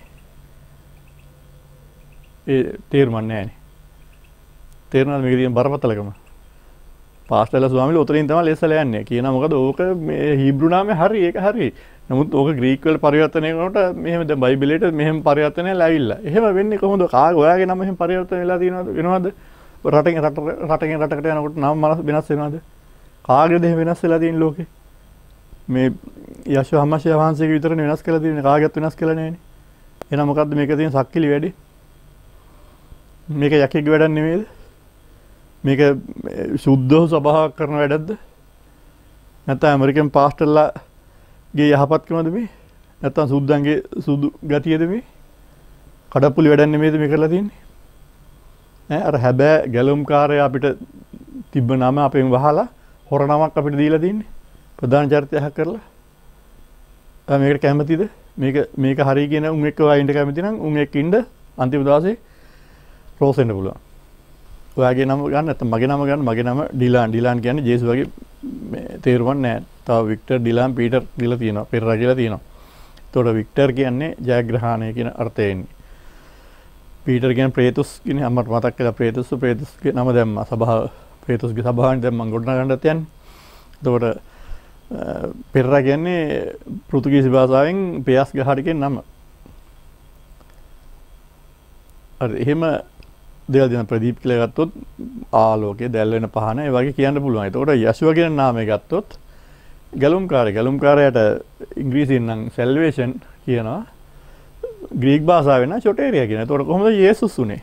ඒ තේරුම් නැහැනේ. තේරුණාද මේකේ තියෙන බරපතලකම? පාස්ටර්ලා ස්වාමීලා උතරින් තමයි ලෙස්සලා යන්නේ. කියනවා මොකද ඕක මේ හීබ්‍රු නාමේ හරි ඒක හරි. නමුත් ඕක ග්‍රීක වල පරිවර්තනය කරනකොට මෙහෙම දැන් බයිබලයට මෙහෙම පරිවර්තනය ලැබිලා. එහෙම වෙන්නේ කොහොමද? කාගේ ඔයාගේ නම එහෙම පරිවර්තන වෙලා තියෙනවද? වෙනවද? රටෙන් රට රටෙන් රටකට යනකොට නම් වෙනස් වෙනවද? කාගේද එහෙම වෙනස් වෙලා තියෙන ලෝකේ? මේ යශෝ හමශය වහන්සේගේ විතරනේ වෙනස් කරලා තියෙන්නේ. කාගේත් වෙනස් කරලා නැහැනේ. එහෙනම් මොකද්ද මේක තියෙන සක්කිලි වැඩි? මේක යකෙක්ගේ වැඩක් නෙමෙයිද? මේක සුද්ධව සබාවක් කරන වැඩක්ද? නැත්නම් ඇමරිකන් පාස්ටර්ලාගේ යහපත්කමද මේ? නැත්නම් සුද්දන්ගේ සුදු ගතියද මේ? කඩප්පුලි වැඩක් නෙමෙයිද මේ කරලා තියෙන්නේ? ඈ අර හැබෑ ගැලුම්කාරය අපිට තිබ්බ නම අපෙන් වහලා හොර නමක් අපිට දීලා තින්නේ. ප්‍රධාන චරිතයක් කරලා. ආ මේකට කැමතිද? මේක මේක හරි කියන උන් එක්ක වයින්ට කැමති නම් උන් එක්ක ඉන්න අන්තිම දවසේ රෝස් වෙන්න පුළුවන්. ඔයාගේ නම ගන්න නැත්නම් මගේ නම ගන්න. මගේ නම ඩිලාන්. ඩිලාන් කියන්නේ ජේසුස් වගේ මේ තේරුමක් නැහැ. තව වික්ටර් ඩිලාන් පීටර් කියලා තියෙනවා. පෙරරා කියලා තියෙනවා. එතකොට වික්ටර් කියන්නේ ජයග්‍රහණය කියන අර්ථය එන්නේ. පීටර් කියන්නේ ප්‍රේතුස් කියන්නේ අම්මට මතක් කළා ප්‍රේතුස් ප්‍රේතුස්ගේ නම දැම්මා. සභාව ප්‍රේතුස්ගේ සභාවෙන් දැන් මම ගොඩනගන්නත් යන්නේ. එතකොට පෙරරා කියන්නේ පෘතුගීසි භාෂාවෙන් පෙයස් ගහට කියන නම. හරි එහෙම දේවල් දෙන ප්‍රදීප් කියලා ගත්තොත් ආලෝකය දැල් වෙන පහන ඒ වගේ කියන්න පුළුවන්. එතකොට යෂුව කියන නාමය ගත්තොත් ගැලුම්කාරය ගැලුම්කාරයට ඉංග්‍රීසියෙන් නම් සැල්වේෂන් කියනවා. ග්‍රීක භාෂාවෙන් නම් සොටේරියා කියන. එතකොට කොහොමද යේසුස් උනේ?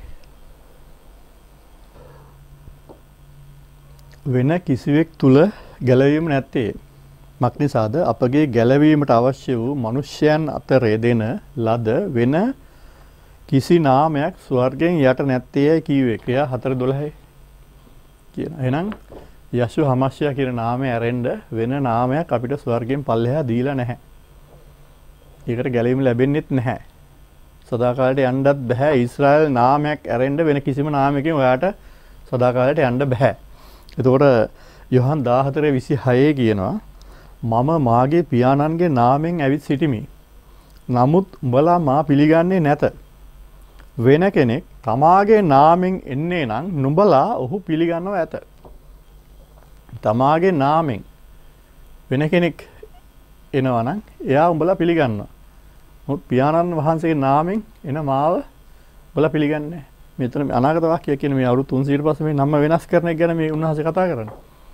වෙන කිසිවෙක් තුල ගැලවීම නැත්තේ. මක්නිසාද අපගේ ගැලවීමට අවශ්‍ය වූ මිනිස්යන් අතර දෙන ලද වෙන කිසි නාමයක් ස්වර්ගයෙන් යට නැත්තේයි කීවේ. ක්‍රියා හතර දොළහයි කියන. එහෙනම් යෂු හමස්යා කියන නාමය ඇරෙන්න වෙන නාමයක් අපිට ස්වර්ගයෙන් පල්ලෙහා දීලා නැහැ. ඒකට ගැලවීම ලැබෙන්නෙත් නැහැ. සදාකාලයට යන්නත් බෑ. ඊශ්‍රායල් නාමයක් ඇරෙන්න වෙන කිසිම නාමයකින් ඔයාට සදාකාලයට යන්න බෑ. එතකොට යොහන් දාහතර විසිහය කියනවා මම මාගේ පියාණන්ගේ නාමයෙන් ඇවිත් සිටිමි. නමුත් උඹලා මා පිළිගන්නේ නැත. වෙන කෙනෙක් තමාගේ නාමයෙන් එන්නේ නම් නුඹලා ඔහු පිළිගන්නව ඇත. තමාගේ නාමයෙන් වෙන කෙනෙක් එනවා නම් එයා උඹලා පිළිගන්නවා. මොකද පියාණන් වහන්සේගේ නාමයෙන් එන මාව උඹලා පිළිගන්නේ නැහැ. මෙතන අනාගත වාක්‍යය කියන මේ අවුරුදු තුන්සීයට පස්සේ මේ නම වෙනස් කරන එක ගැන මේ උන්වහන්සේ කතා කරන්නේ.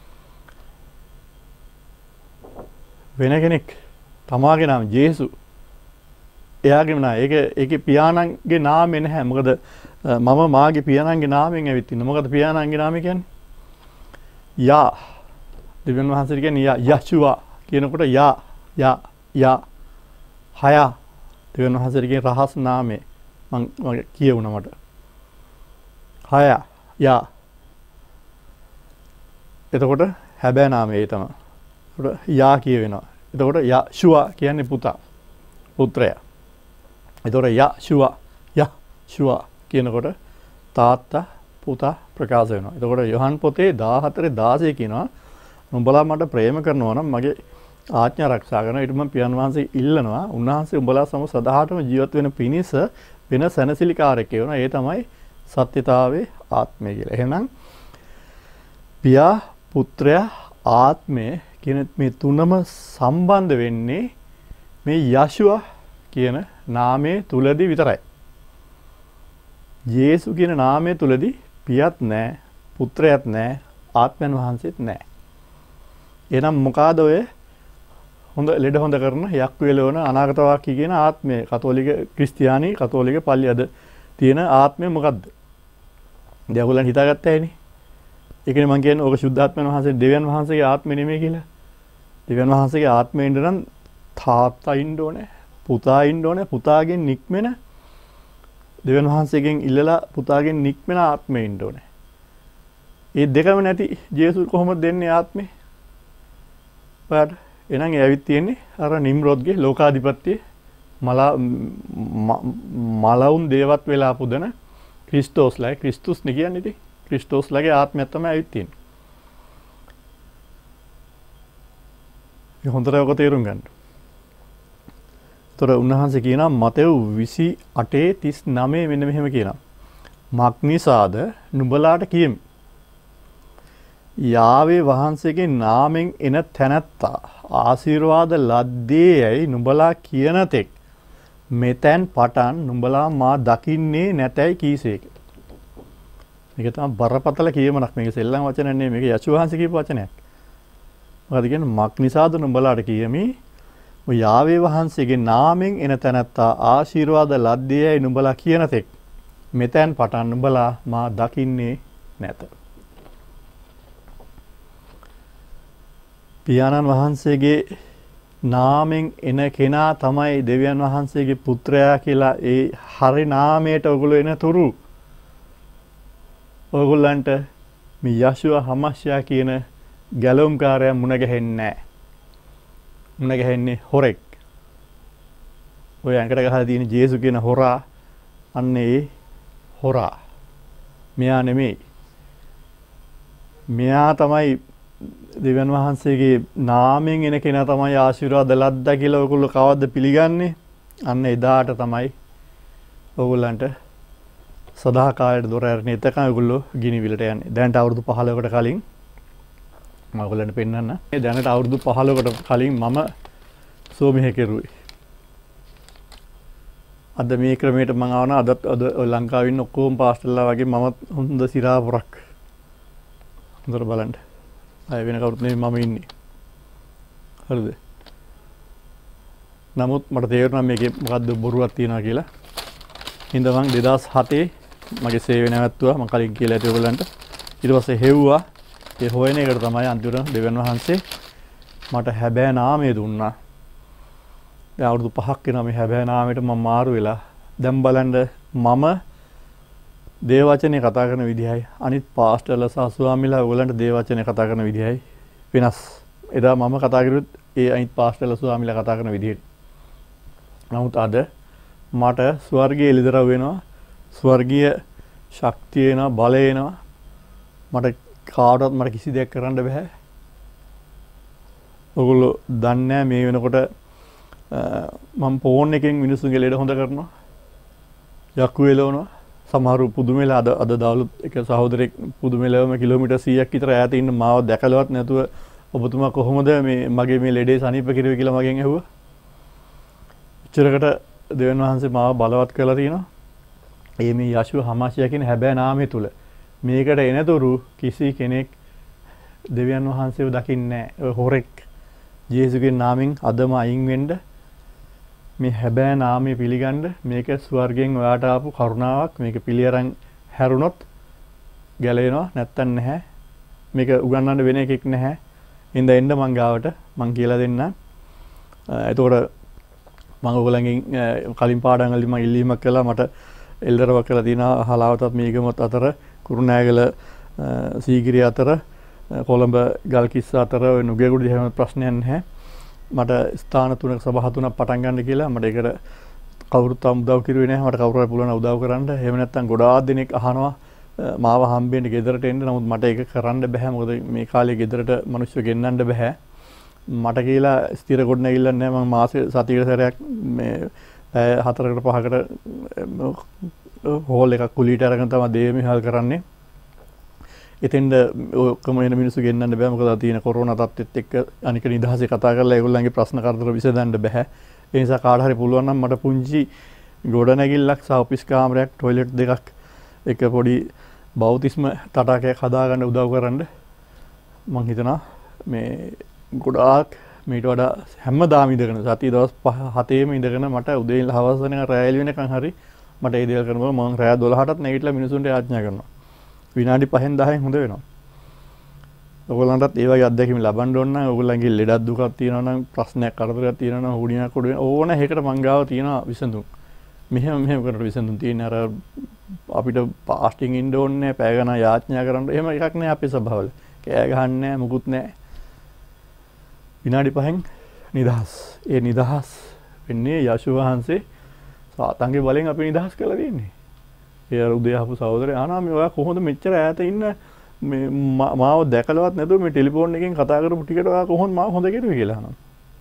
වෙන කෙනෙක් තමාගේ නාම ජේසු එයාගේම නාම ඒක ඒකේ පියාණන්ගේ නාමය නැහැ. මොකද මම මාගේ පියාණන්ගේ නාමයෙන් ඇවිත් ඉන්නවා. මොකද පියාණන්ගේ නාමය කියන්නේ යා දෙවියන් වහන්සේට කියන්නේ යා යෂුවා කියනකොට යා යා යා හය දෙවියන් වහන්සේට කියන රහස් නාමය මම කියවුණා මට හය යා එතකොට හැබෑ නාමය ඒ තමයි. එතකොට යා කියවෙනවා. එතකොට යෂුවා කියන්නේ පුතා පුත්‍රයා. එතකොට යෂුවා යෂුවා කියනකොට තාත්තා පුතා ප්‍රකාශ වෙනවා. එතකොට යොහන් පොතේ දාහතර දාසය කියනවා උඹලා මට ප්‍රේම කරනවා නම් මගේ ආඥා ආරක්ෂා කරනවා. ඊට මම පියාණන් වහන්සේ ඉල්ලනවා උන්වහන්සේ උඹලා සම සදාහටම ජීවත් වෙන පිණිස වෙන සැනසිලිකාරයෙක් වෙනවා. ඒ තමයි සත්‍යතාවේ ආත්මය කියලා. එහෙනම් පියා පුත්‍රයා ආත්මය කියන මේ තුනම සම්බන්ධ වෙන්නේ මේ යෂුවා කියන නාමයේ තුලදී විතරයි. යේසු කියන නාමයේ තුලදී පියත් නැහැ, පුත්‍රයත් නැහැ, ආත්මයන් වහන්සේත් නැහැ. එහෙනම් මොකಾದ ඔය හොඳ ලෙඩ හොඳ කරන යක් වේලවන අනාගත වාක්‍ය කියන ආත්මය කතෝලික ක්‍රිස්තියානි කතෝලික පල්ලි අද තියෙන ආත්මය මොකද්ද? දැන් ඔයගොල්ලන් හිතාගත්තා ඇයිනේ. ඒකනේ මම කියන්නේ ඕක සුද්ධාත්මයන් වහන්සේ දෙවියන් වහන්සේගේ ආත්මය නෙමෙයි කියලා. දෙවියන් වහන්සේගේ ආත්මය ඉන්න නම් තාත්තා ඉන්න ඕනේ, පුතා ඉන්න ඕනේ, පුතාගෙන් නික්මෙන දෙවියන් වහන්සේගෙන් ඉල්ලලා පුතාගෙන් නික්මෙන ආත්මය ඉන්න ඕනේ. මේ දෙකම නැති ජේසුස් කොහොමද දෙන්නේ ආත්මේ? බලන්න. එහෙනම් ඒ ඇවිත් තියෙන්නේ අර නිම්රෝද්ගේ ලෝකාධිපත්‍යයේ මලා මලවුන් දේවත් වෙලා පුදන ක්‍රිස්තෝස්ලා ක්‍රිස්තුස් නේ කියන්නේ ඉතින්. ක්‍රිස්තෝස්ලාගේ ආත්මයක් තමයි ඇවිත් තියෙන්නේ. මේ හොඳට ඔක තේරුම් ගන්න. තොර උන්වහන්සේ කියනවා මතෙව් විසි අටේ තිස් නවය මෙන්න මෙහෙම කියනවා. මක්නිසාද නුඹලාට කියමි. යාවේ වහන්සේගේ නාමෙන් එන තැනැත්තා ආශිර්වාද ලද්දේ යයි නුඹලා කියන තෙක් මෙතෙන් පටන් නුඹලා මා දකින්නේ නැතයි කීසේක. මේක තමයි බරපතල කියමනක්. මේක සෙල්ලම් වචන නෙමෙයි. මේක යසු වහන්සේ කියපු වචනයක්. මොකද කියන්නේ මක්නිසාද නුඹලාට කියමි ඔය යාවේ වහන්සේගේ නාමෙන් එන තැනැත්තා ආශිර්වාද ලද්දේ යයි නුඹලා කියන තෙක් මෙතෙන් පටන් නුඹලා මා දකින්නේ නැත. පියාණන් වහන්සේගේ නාමෙන් එන කෙනා තමයි දෙවියන් වහන්සේගේ පුත්‍රයා කියලා ඒ හරි නාමයට ඔයගොල්ලෝ එන තුරු ඔයගොල්ලන්ට මේ යෂුවා හමස්යා කියන ගැලුම්කාරයා මුණ ගැහෙන්නේ නැහැ. මුණ ගැහෙන්නේ හොරෙක්. ඔය ඇඟට ගහලා තියෙන ජේසු කියන හොරා අන්නේ හොරා. මෙයා නෙමෙයි. මෙයා තමයි දෙවියන් වහන්සේගේ නාමයෙන් එන කෙනා තමයි ආශිර්වාද ලද්දා කියලා ඔයගොල්ලෝ කවද්ද පිළිගන්නේ? අන්න එදාට තමයි ඔයගොල්ලන්ට සදාකාලයට දොර ඇරෙන්නේ. එතකන් ඔයගොල්ලෝ ගිනි විලට යන්නේ. දැන්ට අවුරුදු පහළොවකට කලින් මම ඔයගොල්ලන්ට පෙන්නන්න. මේ දැනට අවුරුදු පහළොවකට කලින් මම සෝමිහ කෙරුවේ. අද මේ ක්‍රමයට මම ආවන අදත් අද ලංකාවේ ඉන්න ඔක්කොම පාස්ටර්ලා වගේ මම හොඳ සිරා පොරක්. හොඳට බලන්න. අය වෙන කවුරුත් නෙමෙයි මම ඉන්නේ. හරිද? නමුත් මට තේරුණා මේකේ මොකද්ද බොරුවක් තියනවා කියලා. හින්දා මම දෙදාස් හතේ මගේ සේවය නැවැත්තුවා. මම කලින් කියලා ඇති ඔයගොල්ලන්ට. ඊට පස්සේ හෙව්වා. ඒ හොයන එකට තමයි අන්තිමට දෙවියන් වහන්සේ මට හැබෑ නාමය දුන්නා. දැන් අවුරුදු පහක් වෙනවා මේ හැබෑ නාමයට මම මාරු වෙලා. දැන් බලන්න මම දේව වචනේ කතා කරන විදිහයි අනිත් පාස්ටර්ලා සහ ස්වාමීලා ඔයගලන්ට දේව වචනේ කතා කරන විදිහයි වෙනස්. එදා මම කතා කරුත් ඒ අනිත් පාස්ටර්ලා ස්වාමීලා කතා කරන විදිහට. නමුත් අද මට ස්වර්ගයේ එළිදරව් වෙනවා. ස්වර්ගීය ශක්තිය එනවා, බලය එනවා. මට කාටවත් මට කිසි දෙයක් කරන්න බෑ. ඔයගොල්ලෝ දන්නේ මේ වෙනකොට මම ෆෝන් එකෙන් මිනිස්සුන්ගේ ලෙඩ හොඳ කරනවා. යක්කු එලවනවා. සමහරු පුදුම වෙලා අද අද දවල්ුත් එක සහෝදරෙක් පුදුම වෙලාවම කිලෝමීටර් සීයක් විතර ඈත ඉන්න මාව දැකලවත් නැතුව ඔබතුමා කොහොමද මේ මගේ මේ ලෙඩේ සනීප කිරුවේ කියලා මගෙන් ඇහුවා. එච්චරකට දෙවියන් වහන්සේ මාව බලවත් කරලා තිනවා. ඒ මේ යශුව හමාසියා කියන හැබෑ නාමය තුල මේකට එනතුරු කිසි කෙනෙක් දෙවියන් වහන්සේව දකින්නේ නැහැ. හොරෙක් ජේසුගේ නාමෙන් අදම අයින් වෙන්න මේ හැබෑ නාමය පිළිගන්න. මේක ස්වර්ගයෙන් ඔයාට ආපු කරුණාවක්. මේක පිළිඅරන් හැරුණොත් ගැලවෙනවා, නැත්තම් නැහැ. මේක උගන්වන්න වෙන එකෙක් නැහැ. ඉඳ එන්න මං ගාවට මං කියලා දෙන්න. එතකොට මම ඔයගොල්ලන්ගෙන් කලින් පාඩම් වලදී මම ඉල්ලීමක් කළා. මට එල්දරවක් කියලා තියෙනවා හලාවතත් මේකමත් අතර කුරුණෑගල සීගිරිය අතර කොළඹ ගල්කිස්ස අතර ඔය නුගේගොඩ එහෙම ප්‍රශ්නයක් නැහැ. මට ස්ථාන තුනක සභා තුනක් පටන් ගන්න කියලා මට ඒකට කවුරුත් තාම උදව් කිරුවේ නැහැ. මට කවුරු හරි පුළුවන් උදව් කරන්න. එහෙම නැත්නම් ගොඩාක් දෙනෙක් අහනවා මාව හම්බෙන්න ගෙදරට එන්න. නමුත් මට ඒක කරන්න බෑ. මොකද මේ කාලේ ගෙදරට මිනිස්සු ගෙන්නන්න බෑ. මට කියලා ස්ථිර කොට නැගිල්ලක් නැහැ. මම මාසේ සතියකට සැරයක් මේ හතරකට පහකට හෝල් එකක් කුලීට අරගෙන තමයි දේව මිහල් කරන්නේ. එතෙන්ද ඔක්කොම එන මිනිස්සු ගෙන්නන්න බෑ. මොකද තියෙන කොරෝනා තත්ත්වෙත් එක්ක අනික නිදහසේ කතා කරලා ඒගොල්ලන්ගේ ප්‍රශ්න කරදර විසඳන්න බෑ. ඒ නිසා කාට හරි පුළුවන් නම් මට පුංචි ගොඩනැගිල්ලක් සහ ඔෆිස් කාමරයක් টয়ලට් දෙකක් එක පොඩි බෞතිස්ම තටාකයක් හදාගන්න උදව් කරන්න. මම හිතනවා මේ ගොඩාක් මීට වඩා හැමදාම ඉඳගෙන සතිය දවස් හතේම ඉඳගෙන මට උදේ ඉඳලා හවස වෙනකන් රැය වෙනකන් හරි මට ඒ දේවල් කරනකොට මම රැය දොළහටත් නැගිටලා මිනිසුන්ට යාඥා කරනවා. විනාඩි පහෙන් දහයෙන් හොඳ වෙනවා. ඔයගොල්ලන්ටත් ඒ වගේ අත්දැකීම් ලබන්න ඕන නම් ඔයගොල්ලන්ගේ ලෙඩක් දුකක් තියෙනවා නම් ප්‍රශ්නයක් කරදරයක් තියෙනවා නම් හුඩියක් කොට වෙන ඕන එකකට මං ගාව තියෙනවා විසඳුම්. මෙහෙම මෙහෙම කරලා විසඳුම් තියෙන අර අපිට පාස්ටිං ඉන්න ඕනේ නැහැ, පැය ගණන් යාඥා කරන්න. එහෙම එකක් නෑ අපේ ස්වභාවවල. කෑ ගහන්නේ නැහැ, මුකුත් නැහැ. විනාඩි පහෙන් නිදහස්. ඒ නිදහස් වෙන්නේ යශුව වහන්සේ සාතන්ගේ බලෙන් අපි නිදහස් කරලා තියෙන්නේ. ඒ අර උදේ ආපු සහෝදරය ආනා මේ ඔයා කොහොමද මෙච්චර ඈත ඉන්න මේ මාව දැකලවත් නැතුව මේ ටෙලිෆෝන් එකෙන් කතා කරපු ටිකට ඔයා කොහොමද මාව හොඳ කෙරුවේ කියලා අහනවා.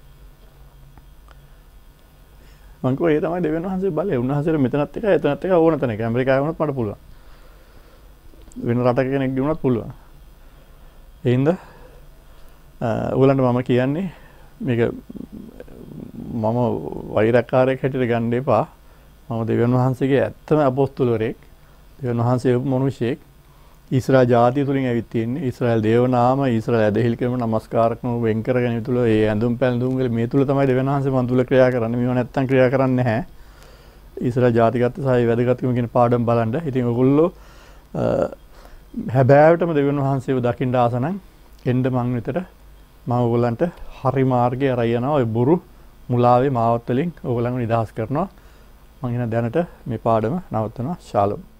මං කිව්වා ඒ තමයි දෙවියන් වහන්සේ බලය. උන්වහන්සේට මෙතනත් එක එතනත් එක ඕන තැනක. ඇමරිකාවේ වුණත් මට පුළුවන්. වෙන රටක කෙනෙක් ගිහුණත් පුළුවන්. ඒ හින්දා ඔයගලන්ට මම කියන්නේ මේක මම වෛරකාරයෙක් හැටියට ගන්න එපා. මම දෙවියන් වහන්සේගේ ඇත්තම අපොස්තලවරයෙක්. දෙවියන් වහන්සේ වූ මිනිසෙක්. ඊශ්‍රායල් ජාතිය තුලින් ඇවිත් තියෙන්නේ. ඊශ්‍රායල් දේව නාම, ඊශ්‍රායල් ඇදහිලි කරන නමස්කාර කරන වෙන් කරගෙන තුල ඒ ඇඳුම් පැළඳුම් වල මේ තුල තමයි දෙවියන් වහන්සේ මන් තුල ක්‍රියා කරන්නේ. මේව නැත්තම් ක්‍රියා කරන්නේ නැහැ. ඊශ්‍රායල් ජාතිගත සහ වැදගත්කම කියන පාඩම් බලන්න. ඉතින් ඔයගොල්ලෝ හැබෑවටම දෙවියන් වහන්සේව දකින්න ආස නම් එන්න මං විතර මම ඔයගොල්ලන්ට හරි මාර්ගය අරයි යනවා. ඔය බොරු මුලාවේ මාවත් වලින් ඔයගොල්ලන්ව නිදහස් කරනවා. මම එන දැනට මේ පාඩම නවත්වනවා. ශාලොම්.